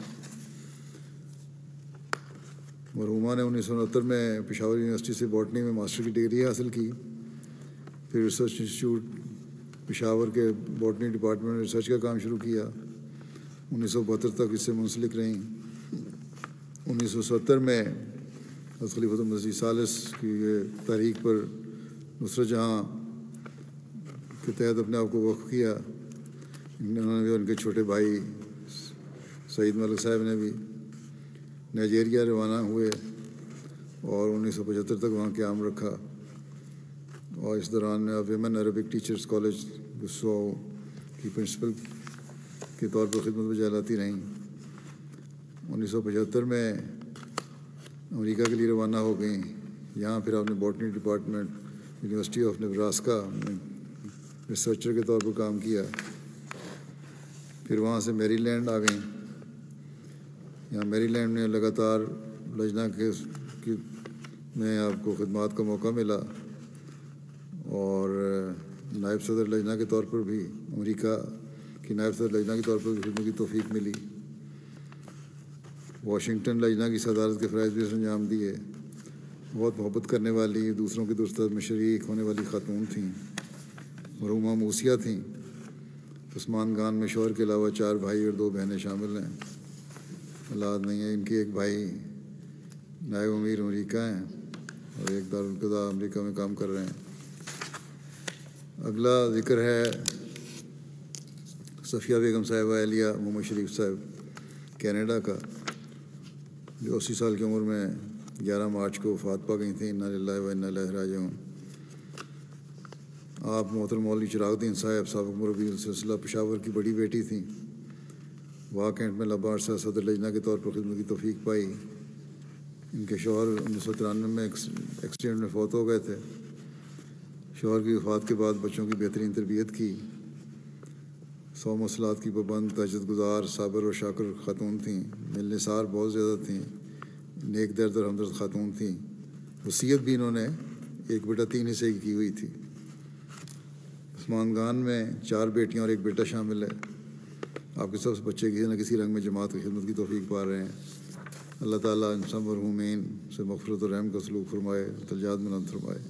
C: مرحومہ نے انیس سو انہتر میں پشاور یونیورسٹی سے باٹنی میں ماسٹر کی ڈگری حاصل کی. پھر ریسرچ انسٹیٹیوٹ پشاور کے باٹنی ڈپارٹمنٹ میں ریسرچ کا کام شروع کیا. انیس سو بہتر تک اس سے منسلک رہیں. انیس سو ستر میں حضرت خلیفۃ المسیح ثالث کی تحریک پر نصرت جہاں کے تحت اپنے آپ کو وقف کیا. انہوں نے بھی, ان کے چھوٹے بھائی سعید ملک صاحب نے بھی نائجیریا روانہ ہوئے اور انیس سو پچہتر تک وہاں قیام رکھا, اور اس دوران میں ویمن عربک ٹیچرز کالج گسو کی پرنسپل کے طور پر خدمت بجا لاتی رہیں. انیس سو پچہتر میں امریکہ کے لیے روانہ ہو گئیں. یہاں پھر آپ نے botany department university of Nebraska میں ریسرچر کے طور پر کام کیا. پھر وہاں سے میری لینڈ آ گئیں. یہاں میری لینڈ میں لگاتار لجنہ کے کی میں آپ کو خدمات کا موقع ملا اور نائب صدر لجنہ کے طور پر بھی امریکہ کی نائب صدر لجنہ کے طور پر بھی خدمت کی توفیق ملی. واشنگٹن لجنہ کی صدارت کے فرائض بھی انجام دیے. بہت محبت کرنے والی, دوسروں کی درست میں شریک ہونے والی خاتون تھیں. مرحومہ موسیہ تھیں. عثمان خان میں شوہر کے علاوہ چار بھائی اور دو بہنیں شامل ہیں. اولاد نہیں ہے ان کی. ایک بھائی نائب امیر امریکہ ہیں اور ایک دارالقضاء امریکہ میں کام کر رہے ہیں. اگلا ذکر ہے صفیہ بیگم صاحبہ اہلیہ محمد شریف صاحب کینیڈا کا, جو اسی سال کی عمر میں گیارہ مارچ کو وفات پا گئی تھیں. انا للہ و انا الیہ راجعون. آپ محترم مولوی چراغ الدین صاحب سابق مربی سلسلہ پشاور کی بڑی بیٹی تھیں. واہ کینٹ میں لمبا عرصہ صدر لجنہ کے طور پر خدمت کی توفیق پائی. ان کے شوہر انیس سو ترانوے میں ایکسیڈنٹ میں فوت ہو گئے تھے. شوہر کی وفات کے بعد بچوں کی بہترین تربیت کی. سو مسلات کی پابند, تہجد گزار, صابر و شاکر خاتون تھیں. ملنسار بہت زیادہ تھیں. نیک درد اور ہمدرد خاتون تھیں. وصیت بھی انہوں نے ایک بیٹا تین حصے کی کی ہوئی تھی. عثمان خان میں چار بیٹیاں اور ایک بیٹا شامل ہے. آپ کے سب بچے کسی نہ کسی رنگ میں جماعت کی خدمت کی توفیق پا رہے ہیں. اللہ تعالیٰ ان سب مرحومین سے مغفرت اور رحم کا سلوک فرمائے, درجات بلند فرمائے.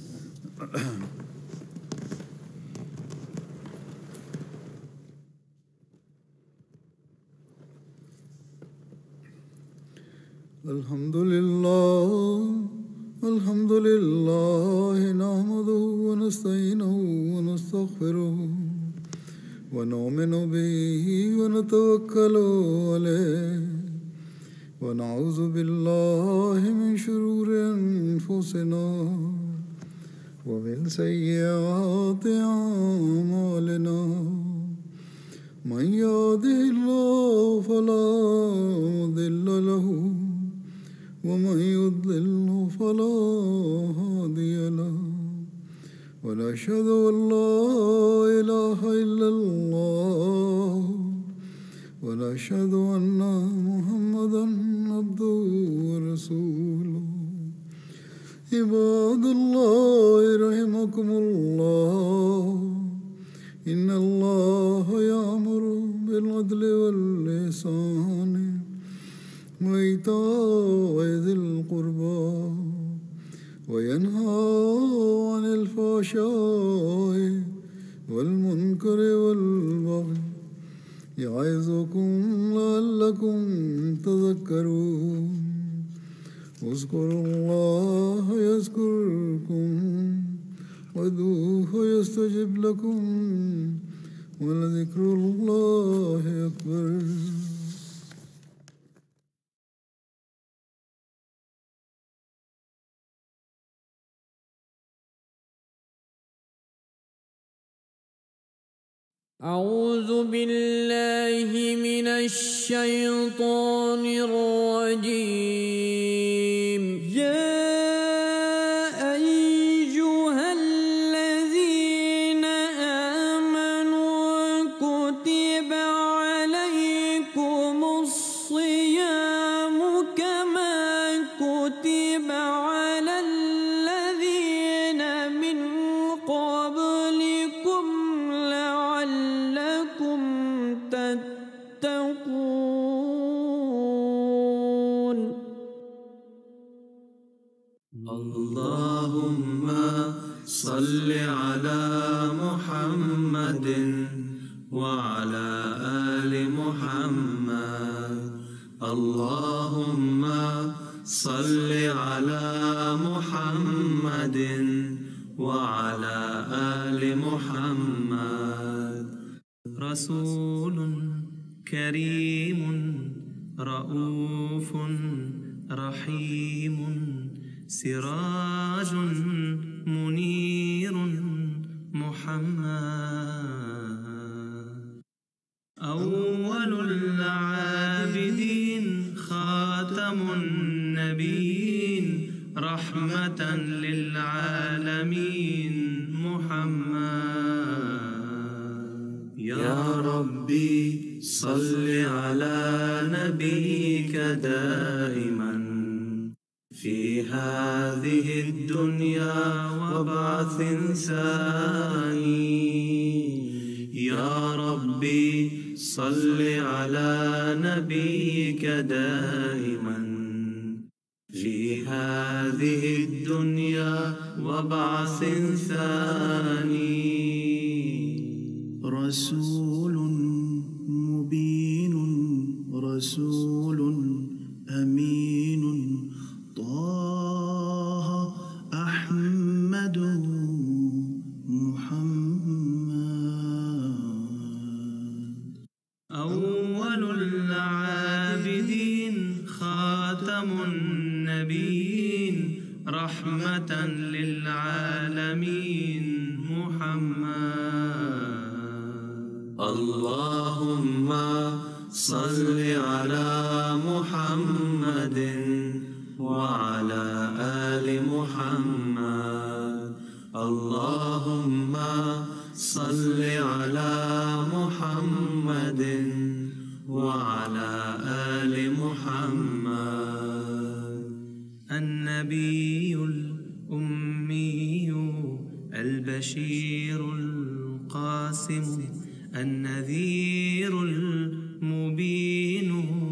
C: الحمد للہ الحمد للہ نحمدہ ونستعینہ ونستغفرہ ونؤمن بہ ونتوکل علیہ ونعوذ باللہ من شرور انفسنا ومن سیئات اعمالنا من یہدہ اللہ فلا مضل لہ ومن يضلل فلا هادي له ونشهد أن لا إله إلا الله ونشهد أن محمدا عبده ورسوله. عباد الله رحمكم الله إن الله يأمر بالعدل والإحسان وإيتاء ذي القربى وينهى عن الفحشاء والمنكر والبغي يعظكم لعلكم تذكرون. اذكروا الله يذكركم وادعوه يستجب لكم ولذكر الله أكبر.
D: أعوذ بالله من الشيطان الرجيم. يا أيها الذين آمنوا كتب عليكم الصيام كما كتب على الذين من قبلكم لعلكم تتقون.
A: اللهم صل على محمد وعلى آل محمد. اللهم صل على محمد وعلى آل محمد. رسول كريم رؤوف رحيم سراج منير محمد. أول العابدين رحمة للعالمين محمد. يا ربي صل على نبيك دائما في هذه الدنيا وبعث ثاني. يا ربي صل على نبيك دائما في هذه الدنيا وبعث ثاني.
E: رسول مبين رسول أمين طه أحمد محمد.
A: أول العابدين خاتم النبيين رحمة للعالمين محمد. اللهم صل على محمد وعلى آل محمد. اللهم صل على محمد وعلى آل محمد. النبي الأمي البشير القاسم النذير المبين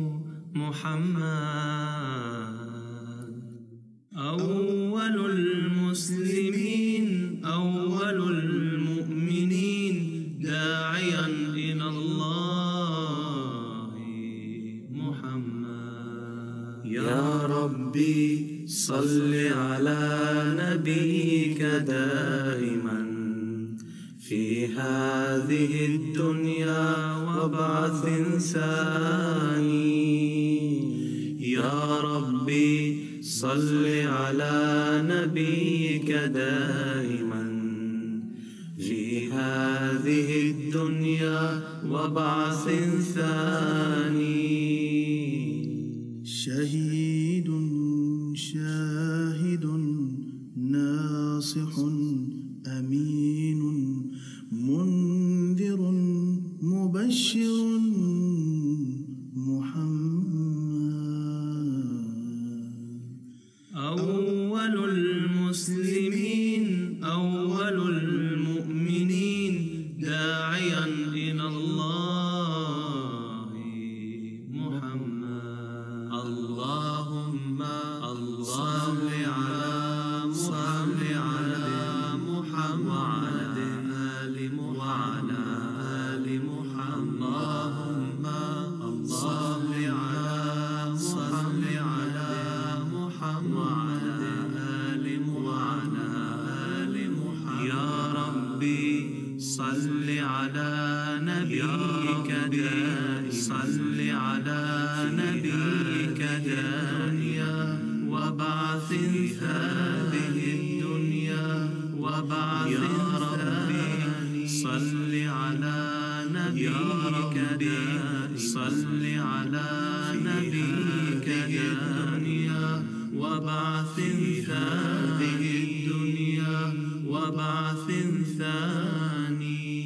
A: محمد. أول المسلمين أول المؤمنين داعيا إلى الله محمد. يا ربي صل على نبيك دائما في هذه الدنيا وبعث ثاني. يا ربي صل على نبيك دائما في هذه الدنيا وبعث ثاني.
E: شهيد شاهد ناصح أمين منذر مبشر محمد.
A: أول المسلمين أول المؤمنين داعيا إلى الله محمد. اللهم صل على صل على محمد وعلى آل محمد. اللهم صل على صل على محمد وعلى آل محمد. يا ربي صل على نبيك صل على نبيك دانيا وبعث هذه الدنيا وبعث. يا ربي صل على نبيك صل على نبيك دانيا وبعث هذه الدنيا وبعث ثاني.